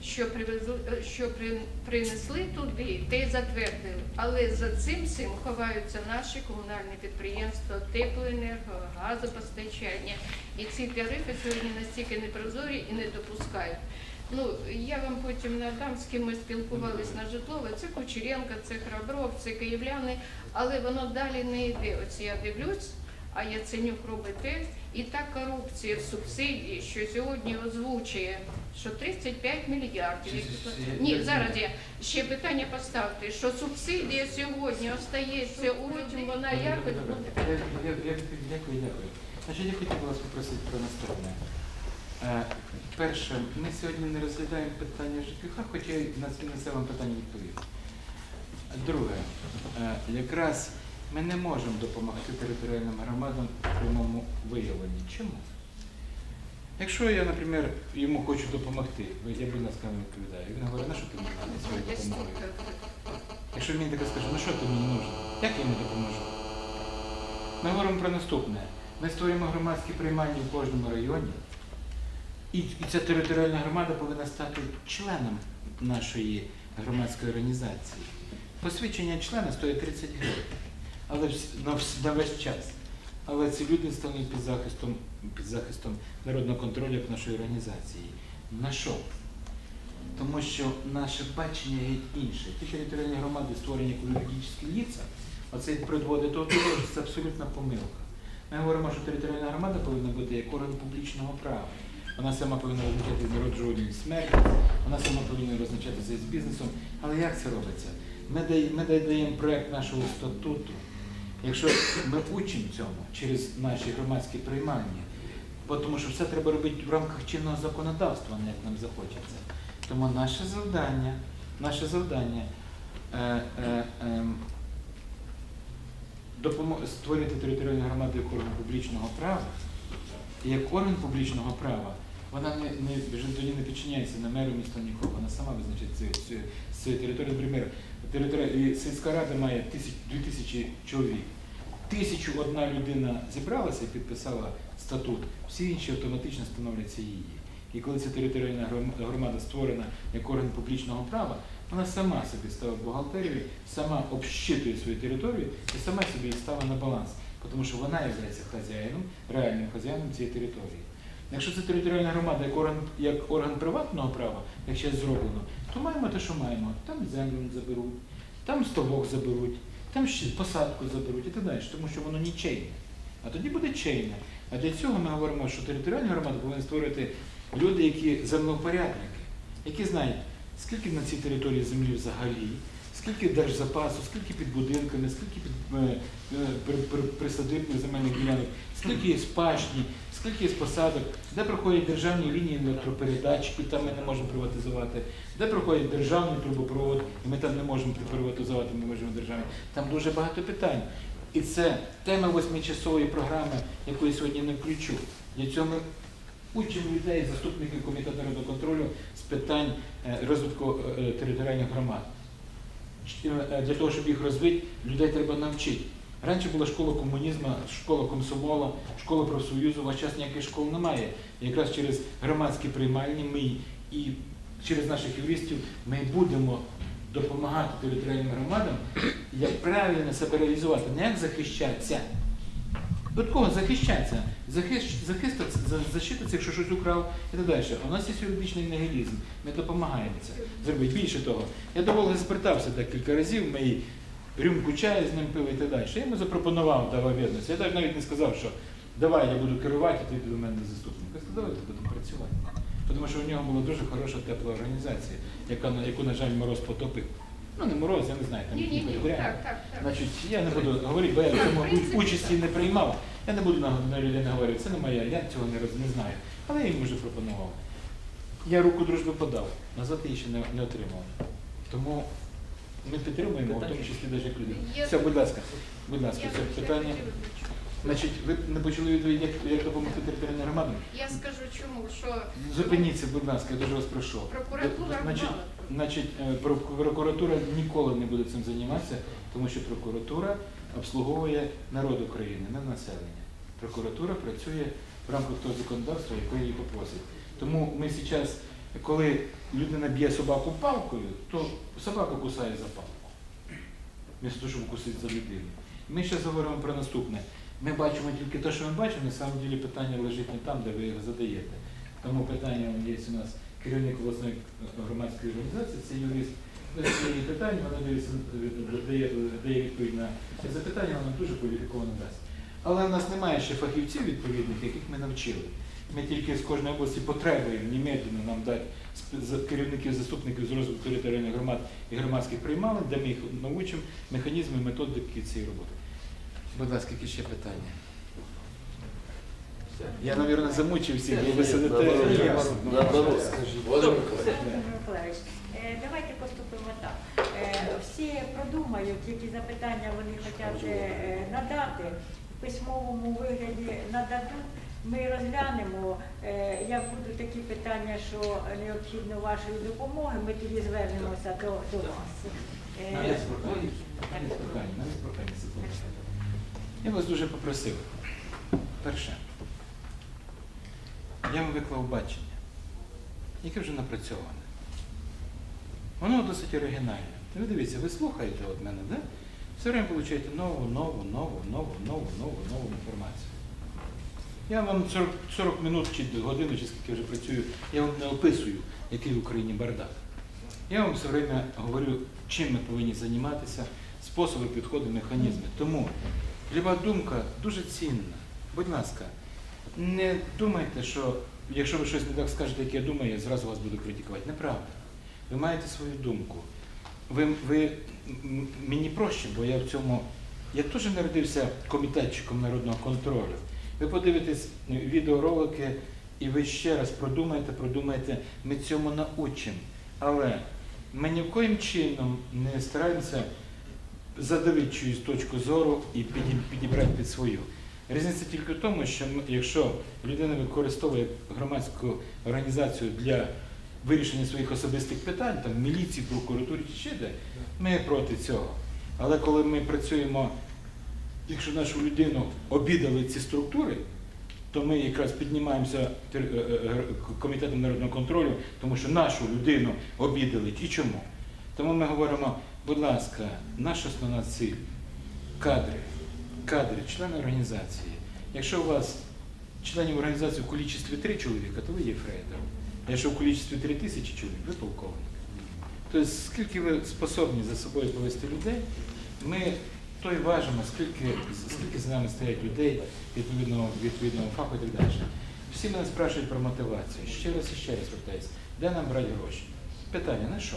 що принесли туди, те й затвердили. Але за цим всім ховаються наші комунальні підприємства, теплоенерго, газопостачання. І ці тарифи сьогодні настільки непрозорі і не допускають. Ну, я вам потім надам, з ким ми спілкувалися на житлове. Це Кучеренко, це Храбров, це київляни, але воно далі не йде. Ось я дивлюсь, а Яценюк робить те, і та корупція в субсидії, що сьогодні озвучує, що 35 мільярдів. Ні, зараз я ще питання поставте, що субсидія сьогодні остається, потім вона якось буде. Дякую. Значить, я хотів вас попросити про наступне. Перше, ми сьогодні не розглядаємо питання ЖКХ, хоча я на це вам питання відповів. Друге, якраз ми не можемо допомогти територіальним громадам в прямому виявленні. Чому? Якщо я, наприклад, йому хочу допомогти, я будь ласка не відповідаю, він говорить, на що ти мені треба свою допомогу? Якщо він таке скаже, ну що ти мені нужно? Як я йому допоможу? Ми говоримо про наступне. Ми створюємо громадські приймальні в кожному районі, і ця територіальна громада повинна стати членом нашої громадської організації. Посвідчення члена стоїть 30 гривень, але на весь час. Але ці люди стануть під захистом народного контролю як нашої організації. На що? Тому що наше бачення геть інше. Ті територіальні громади, створені як юридичні лица, оце призводить до того, що це абсолютна помилка. Ми говоримо, що територіальна громада повинна бути як орган публічного права. Вона сама повинна визначати народжування і смерть, вона сама повинна розначатися з бізнесом. Але як це робиться? Ми даємо проєкт нашого статуту. Якщо ми учимо цьому через наші громадські приймання, тому що все треба робити в рамках чинного законодавства, не як нам захочеться. Тому наше завдання створити територіальну громаду як орган публічного права. І як орган публічного права, вона тоді не підчиняється на меру міста нікого, вона сама визначить цю територію. Наприклад, сільська рада має 2000 чоловік. 1001 людина зібралася і підписала статут, всі інші автоматично становляться її. І коли ця територіальна громада створена як орган публічного права, вона сама собі ставить бухгалтерію, сама общитує свою територію і сама собі її ставить на баланс, тому що вона є хазяїном, реальним хазяїном цієї території. Якщо це територіальна громада як орган приватного права, як зараз зроблено, то маємо те, що маємо. Там землю заберуть, там стовок заберуть, там ще посадку заберуть і так далі, тому що воно нічийне. А тоді буде чийне. А для цього ми говоримо, що територіальна громада повинна створити люди, які землевпорядники, які знають, скільки на цій території землі взагалі, скільки держзапасу, скільки під будинками, скільки під присадибних земельних ділянок, скільки є спадщини, скільки є посадок, де проходять державні лінії електропередач, і там ми не можемо приватизувати, де проходить державний трубопровод, і ми там не можемо приватизувати, ми можемо державний. Там дуже багато питань. І це тема 8-часової програми, яку я сьогодні не включу. Для цього ми учимо людей, заступників Комітету народного контролю з питань розвитку територіальних громад. Для того, щоб їх розвити, людей треба навчити. Раніше була школа комунізму, школа комсомола, школа профсоюзу, а зараз ніяких школ немає. І якраз через громадські приймальні ми і через наших юристів ми будемо допомагати територіальним громадам, як правильно себе реалізувати, не як захищатися. Від кого захищатися? Защититися, якщо щось украв і так далі. У нас є юридичний нігілізм, ми допомагаємо це зробити. Більше того, я до Волги звертався декілька разів, ми рюмку чаю з ним пили і так далі. Я йому запропонував, давав відомості. Я так навіть не сказав, що давай я буду керувати, ти йди до мене заступник. Я сказав, давайте будемо працювати. Тому що у нього була дуже хороша тепла організація, яку, на жаль, Мороз потопив. Ну, не Мороз, я не знаю, там їхні перебряги. Значить, я не буду говорити, бо я в цьому участі не приймав. Я не буду на людей говорити, це не моя, я цього не знаю. Але я їм вже пропонував. Я руку дружби подав, назад її ще не отримав. Тому ми підтримуємо, в тому числі навіть як люди. Все, будь ласка, це питання. Значить, ви не почули відповідь, як допомогти територіальним громадам? Я скажу чому, що Зупиніться, будь ласка, я дуже вас прошу. прокуратура Значить, мала Значить, прокуратура ніколи не буде цим займатися, тому що прокуратура обслуговує народ України, не населення. Прокуратура працює в рамках того законодавства, яке її попросить. Тому ми зараз, коли людина б'є собаку палкою, то собаку кусає за палку, вместо того, щоб кусити за людину. Ми зараз говоримо про наступне. Ми бачимо тільки те, що ми бачимо, на самом деле питання лежить не там, де ви його задаєте. Тому питання є у нас керівник обласної громадської організації, це юрист. Є питання, вона дає відповідь на це запитання, вона дуже кваліфіковано дасть. Але в нас немає ще фахівців відповідних, яких ми навчили. Ми тільки з кожної області потребуємо немедленно нам дати керівників, заступників з розвитку територіальних громад і громадських приймалень, де ми їх навчимо механізми і методики цієї роботи. Будь ласка, які ще питання? Я, мабуть, замучився, бо ви сидите. Володимир Миколаївич, давайте поступимо так. Всі продумають, які запитання вони хочуть надати, в письмовому вигляді нададуть. Ми розглянемо, як будуть такі питання, що необхідно вашої допомоги, ми тоді звернемося до вас. Навіть прохання. Я вас дуже попросив. Перше, я вам виклав бачення, яке вже напрацьоване. Воно досить оригінальне. Ви дивіться, ви слухаєте від мене, да? Все время получаєте нову інформацію. Я вам 40 минут чи годину, чи скільки вже працюю, я вам не описую, який в Україні бардак. Я вам все время говорю, чим ми повинні займатися, способи, підходи, механізми. Тому люба думка дуже цінна. Будь ласка, не думайте, що якщо ви щось не так скажете, як я думаю, я зразу вас буду критикувати. Неправда. Ви маєте свою думку. Мені проще, бо я теж народився комітетчиком народного контролю. Ви подивитесь відеоролики і ви ще раз продумайте, ми цьому научимо. Але ми ні в коїм чином не стараємося задавити чиюсь точку зору і підібрати під свою. Різниця тільки в тому, що якщо людина використовує громадську організацію для вирішення своїх особистих питань, там, в міліції, прокуратурі чи ще де, ми проти цього. Але коли ми працюємо, якщо нашу людину обідали ці структури, то ми якраз піднімаємося Комітетом народного контролю, тому що нашу людину обідали. І чому? Тому ми говоримо, будь ласка, наша основна ціль – кадри, члени організації. Якщо у вас членів організації в кількості 3 чоловіка, то ви є ефрейтором. Якщо в кількості 3000 чоловік, ви полковник. Тобто, скільки ви способні за собою повести людей, ми то й важимо, скільки за нами стоять людей відповідного фаху і так далі. Всі мене спрашують про мотивацію. Ще раз і ще раз звертаюся. Де нам брати гроші? Питання, на що?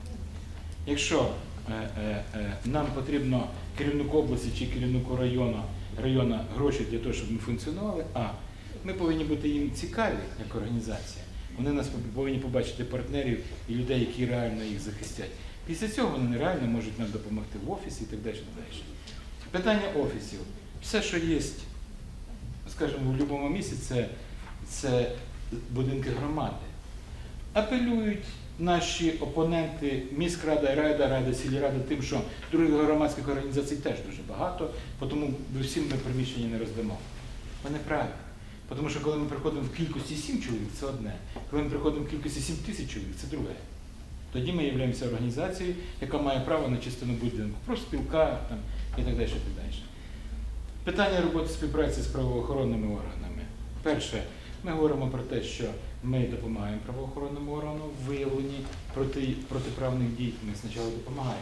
Якщо нам потрібно керівнику області чи керівнику району гроші для того, щоб ми функціонували, ми повинні бути їм цікаві, як організація. Вони нас повинні побачити партнерів і людей, які реально їх захистять. Після цього вони реально можуть нам допомогти в офісі і так далі. Питання офісів. Все, що є, скажімо, в будь-якому місці, це будинки громади. Апелюють наші опоненти, міськрада, рада, сільрада тим, що других громадських організацій теж дуже багато, тому всім ми приміщення не роздамо. Вони праві. Тому що коли ми приходимо в кількості 7 чоловік, це одне. Коли ми приходимо в кількості 7000 чоловік, це друге. Тоді ми являємося організацією, яка має право на частину будинку, профспілка і так далі. Питання роботи співпраці з правоохоронними органами. Перше, ми говоримо про те, що ми допомагаємо правоохоронним органам в виявленні протиправних дій. Ми спочатку допомагаємо.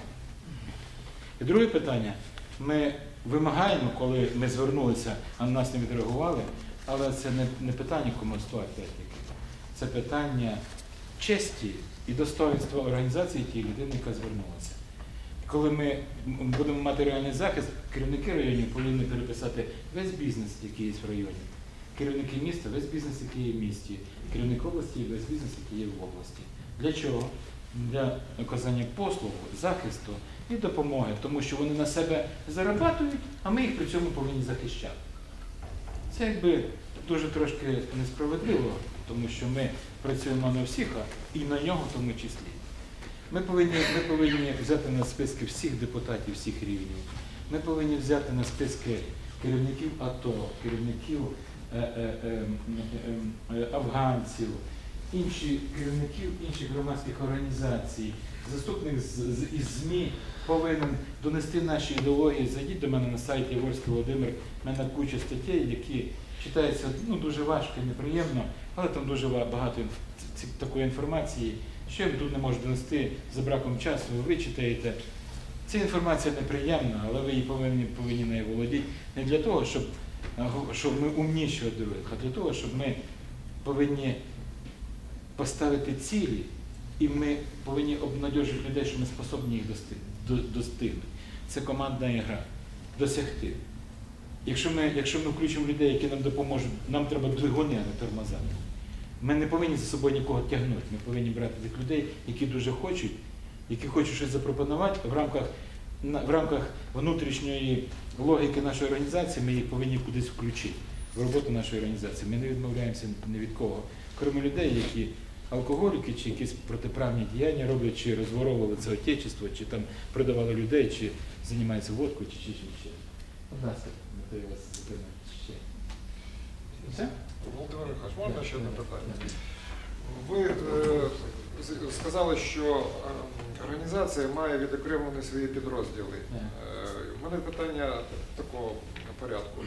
І друге питання, ми вимагаємо, коли ми звернулися, а на нас не відреагували, але це не питання кумовства техніки, це питання честі і достоинства організації тієї людини, яка звернулася. Коли ми будемо мати реальний захист, керівники районів повинні переписати весь бізнес, який є в районі. Керівники міста, весь бізнес, який є в місті. Керівник області, весь бізнес, який є в області. Для чого? Для оказання послуг, захисту і допомоги, тому що вони на себе зарабатують, а ми їх при цьому повинні захищати. Це якби дуже трошки несправедливо, тому що ми працюємо на всіх, і на нього в тому числі. Ми повинні взяти на списки всіх депутатів, всіх рівнів. Ми повинні взяти на списки керівників АТО, керівників афганців, керівників інших громадських організацій. Заступник із ЗМІ повинен донести наші ідеології. Зайдіть до мене на сайт Яворський Володимир, в мене куча статей, які читаються дуже важко і неприємно, але там дуже багато такої інформації, що я тут не можу донести за браком часу, ви читаєте. Ця інформація неприємна, але ви її повинні нею володіти не для того, щоб ми умніші від других, а для того, щоб ми повинні поставити цілі, і ми повинні обнадьожити людей, що ми способні їх достигнути. Це командна гра. Досягти. Якщо ми включимо людей, які нам допоможуть, нам треба двигуни, а не тормоза. Ми не повинні за собою нікого тягнути. Ми повинні брати тих людей, які дуже хочуть, які хочуть щось запропонувати в рамках внутрішньої логіки нашої організації, ми їх повинні кудись включити в роботу нашої організації. Ми не відмовляємося ні від кого. Крім людей, які алкоголіки, чи якісь протиправні діяння роблять, чи розворовували це отечество, чи там продавали людей, чи займаються водкою, чи ще. Будь ласка, Наталія вас запитання. Ще. Все? Володимир Михайлович, можна ще одне питання? Ви сказали, що організація має відокремлені свої підрозділи. У мене питання такого порядку.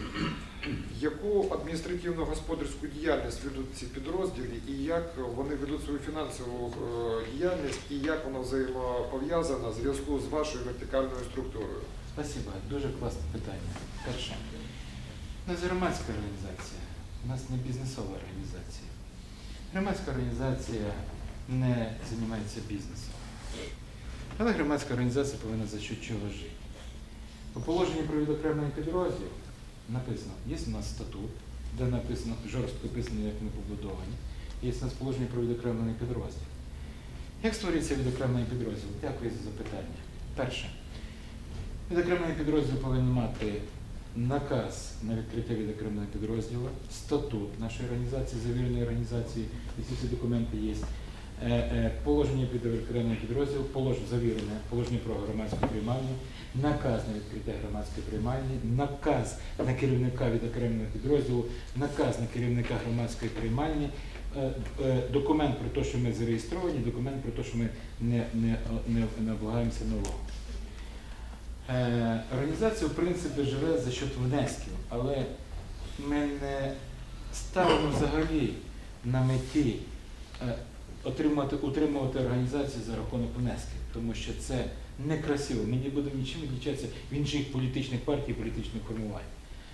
Яку адміністративно-господарську діяльність ведуть ці підрозділи і як вони ведуть свою фінансову діяльність і як вона взаємопов'язана в зв'язку з вашою вертикальною структурою? Спасибо. Дуже класне питання. Перше. У нас громадська організація. У нас не бізнесова організація. Громадська організація не займається бізнесом. Але громадська організація повинна за що чого жити. По положенню про відокремлений підрозділ написано, є у нас статут, де написано, жорстко написано, як ми побудовані. Є у нас положення про відокремлений підрозділ. Як створюється відокремлений підрозділ? Дякую за запитання. Перше. Відокремлений підрозділ повинен мати наказ на відкриття відокремленого підрозділу, статут нашої організації, завіреної організації, і ці документи є. Положення під відокремлений підрозділ, завірене положення про громадську приймальню, наказ на відкриття громадської приймальні, наказ на керівника відокремленого підрозділу, наказ на керівника громадської приймальні, документ про те, що ми зареєстровані, документ про те, що ми не облагаємося налогом. Організація, в принципі, живе за счет внесків, але ми не ставимо взагалі на меті утримувати організацію за рахунок внесків, тому що це некрасиво. Ми не будемо нічим відлічатися в інших політичних партій, політичних формувань.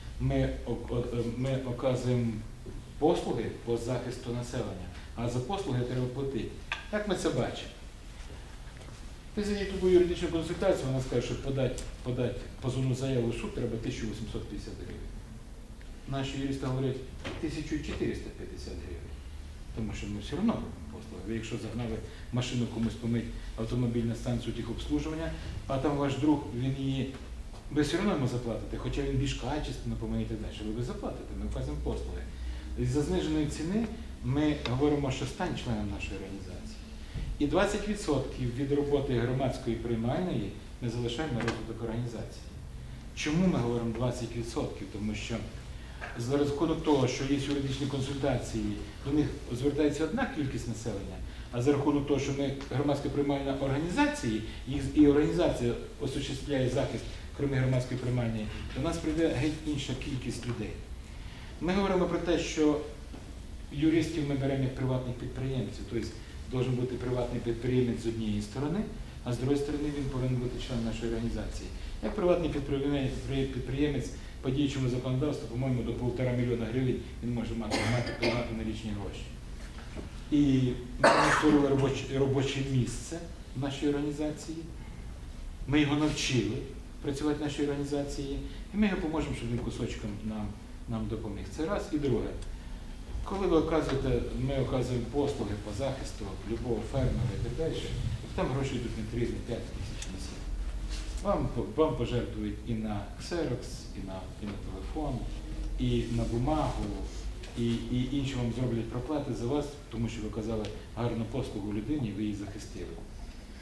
Ми оказуємо послуги по захисту населення, а за послуги треба платити. Як ми це бачимо? Ти зайдіть любу юридичну консультацію, вона скаже, що подати позовну заяву в суд треба 1850 гривень. Наші юристи говорять 1450 гривень. Тому що ми все одно робимо послуги. Ви якщо загнали машину комусь помить автомобіль на станцію техобслужування, а там ваш друг, він її, ви все одно йому заплатите, хоча він більш качественно помиє і так далі. Ви заплатите, ми вказуємо послуги. І за зниженої ціни ми говоримо, що стань членом нашої організації. І 20% від роботи громадської приймальної ми залишаємо на розвиток організації. Чому ми говоримо 20%? Тому що за рахунок того, що є юридичні консультації, до них звертається одна кількість населення, а за рахунок того, що ми громадська приймальна організації, і організація осуществляє захист, крім громадської приймальної, до нас прийде геть інша кількість людей. Ми говоримо про те, що юристів ми беремо як приватних підприємців, тобто має бути приватний підприємець з однієї сторони, а з іншої сторони він повинен бути членом нашої організації. Як приватний підприємець по діючому законодавству, по-моєму, до 1,5 мільйона гривень він може мати налічні гроші. І ми створили робоче місце в нашій організації, ми його навчили працювати в нашій організації, і ми його поможемо, щоб він кусочком нам допоміг. Це раз. І друге. Коли ви оказуєте, ми оказуємо послуги по захисту любого фермера і так далі, там гроші йдуть не 3, не 5 тисяч місяць. Вам пожертвують і на ксерокс, і на телефон, і на бумагу, і інші вам зроблять проплати за вас, тому що ви оказали гарну послугу людині і ви її захистили.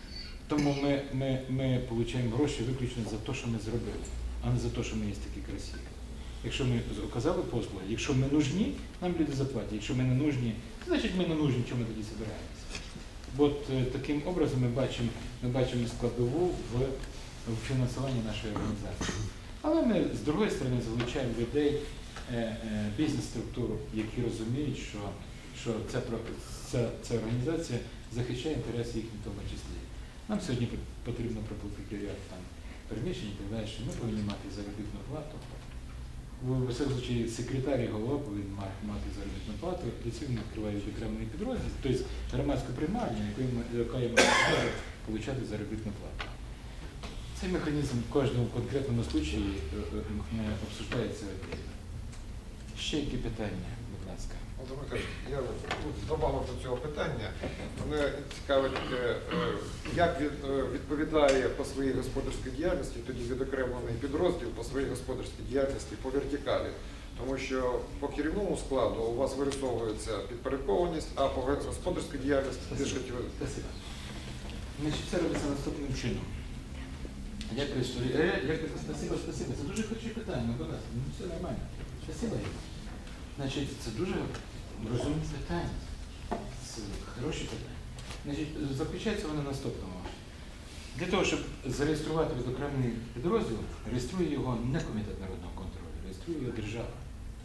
Тому ми отримуємо гроші виключно за те, що ми зробили, а не за те, що ми є такі красиві. Якщо ми оказали послуги, якщо ми нужні, нам люди заплатять. Якщо ми не нужні, значить ми не нужні, чому ми тоді збираємося. Бо таким образом ми бачимо складову в фінансуванні нашої організації. Але ми, з другої сторони, залучаємо людей, бізнес-структуру, які розуміють, що ця організація захищає інтереси їхні в тому числі. Нам сьогодні потрібно проплатити ряд переміщень і так далі. Ми повинні мати заробітну плату. У всякому случаї секретар і голова повинні мати заробітну плату, для цього ми відкривають окремий підрозділ, тобто громадську приймальню, яка є можливість отримати заробітну плату. Цей механізм в кожному конкретному випадку обсуждається окремо. Ще які питання, будь ласка. Володимир Михайлович, я добавив до цього питання. Мене цікавить, як відповідає по своїй господарській діяльності, тоді відокремлений підрозділ по своїй господарській діяльності по вертикалі. Тому що по керівному складу у вас вирисовується підпорядкованість, а по господарській діяльності Спасибо. Значить, це робиться наступним чином. Дякую, що спасибо. Це дуже хороші питання, будь ласка. Все нормально. Спасибо. Значить, це дуже розумні питання. Це хороші питання. Значить, заключається воно наступному. Для того, щоб зареєструвати відокремлений підрозділ, реєструє його не Комітет народного контролю, реєструє його держава.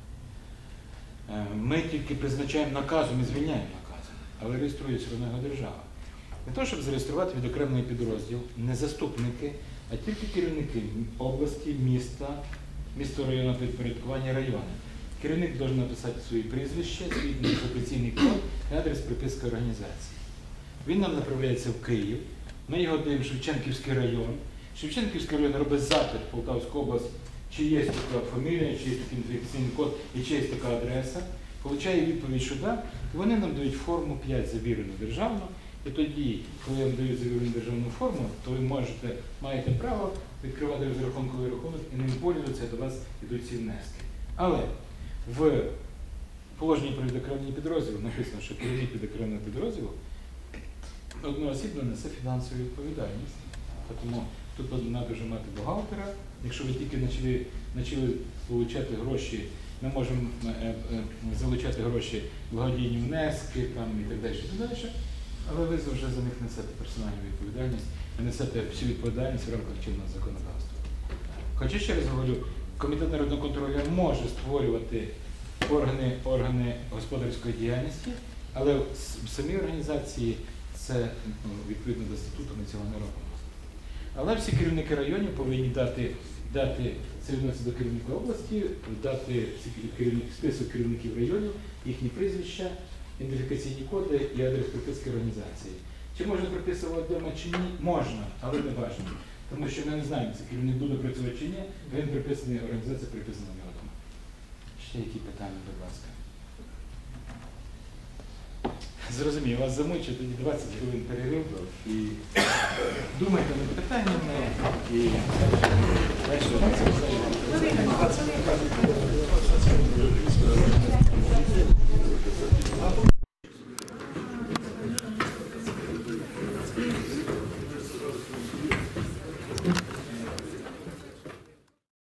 Ми тільки призначаємо наказом і звільняємо наказом, але реєструє все одно його держава. Для того, щоб зареєструвати відокремлений підрозділ, не заступники, а тільки керівники області, місто районного підпорядкування району. Керівник має написати своє прізвище, свій ідентифікаційний код і адрес приписки організації. Він нам направляється в Київ, ми його даємо в Шевченківський район. Шевченківський район робить запит в Полтавську область, чи є така фамілія, чи є такий ідентифікаційний код і чи є така адреса. Получає відповідь, що так, і вони нам дають форму 5 завірену державну. І тоді, коли вам дають завірену державну форму, то ви маєте право відкривати розрахунковий рахунок і ним пользуватися, до вас йдуть ці внески. Але в положенні про відокремлені підрозділи написано, що керівник відокремленого підрозділу одноосібно несе фінансову відповідальність. Тому тут треба вже мати бухгалтера. Якщо ви тільки почали отримати гроші, ми можемо залучати гроші благодійні внески і так далі. Але ви вже за них несете персональну відповідальність, ви несете всю відповідальність в рамках чинного законодавства. Хоча, ще раз говорю, Комітет народного контролю може створювати органи господарської діяльності, але в самій організації це відповідно до статуту ми цього не робимо. Але всі керівники районів повинні дати це відноситься до керівника області, дати список керівників районів, їхні прізвища, ідентифікаційні коди і адрес приписки організації. Чи можна приписувати вдома чи ні? Можна, але не бажано. Тому що ми не знаємо, це керівник буде працювати чи ні, він приписаний, організація приписана в нього вдома. Ще які питання, будь ласка? Зрозумів, вас замучу, тоді 20 хвилин перерив і думайте над питаннями і далі.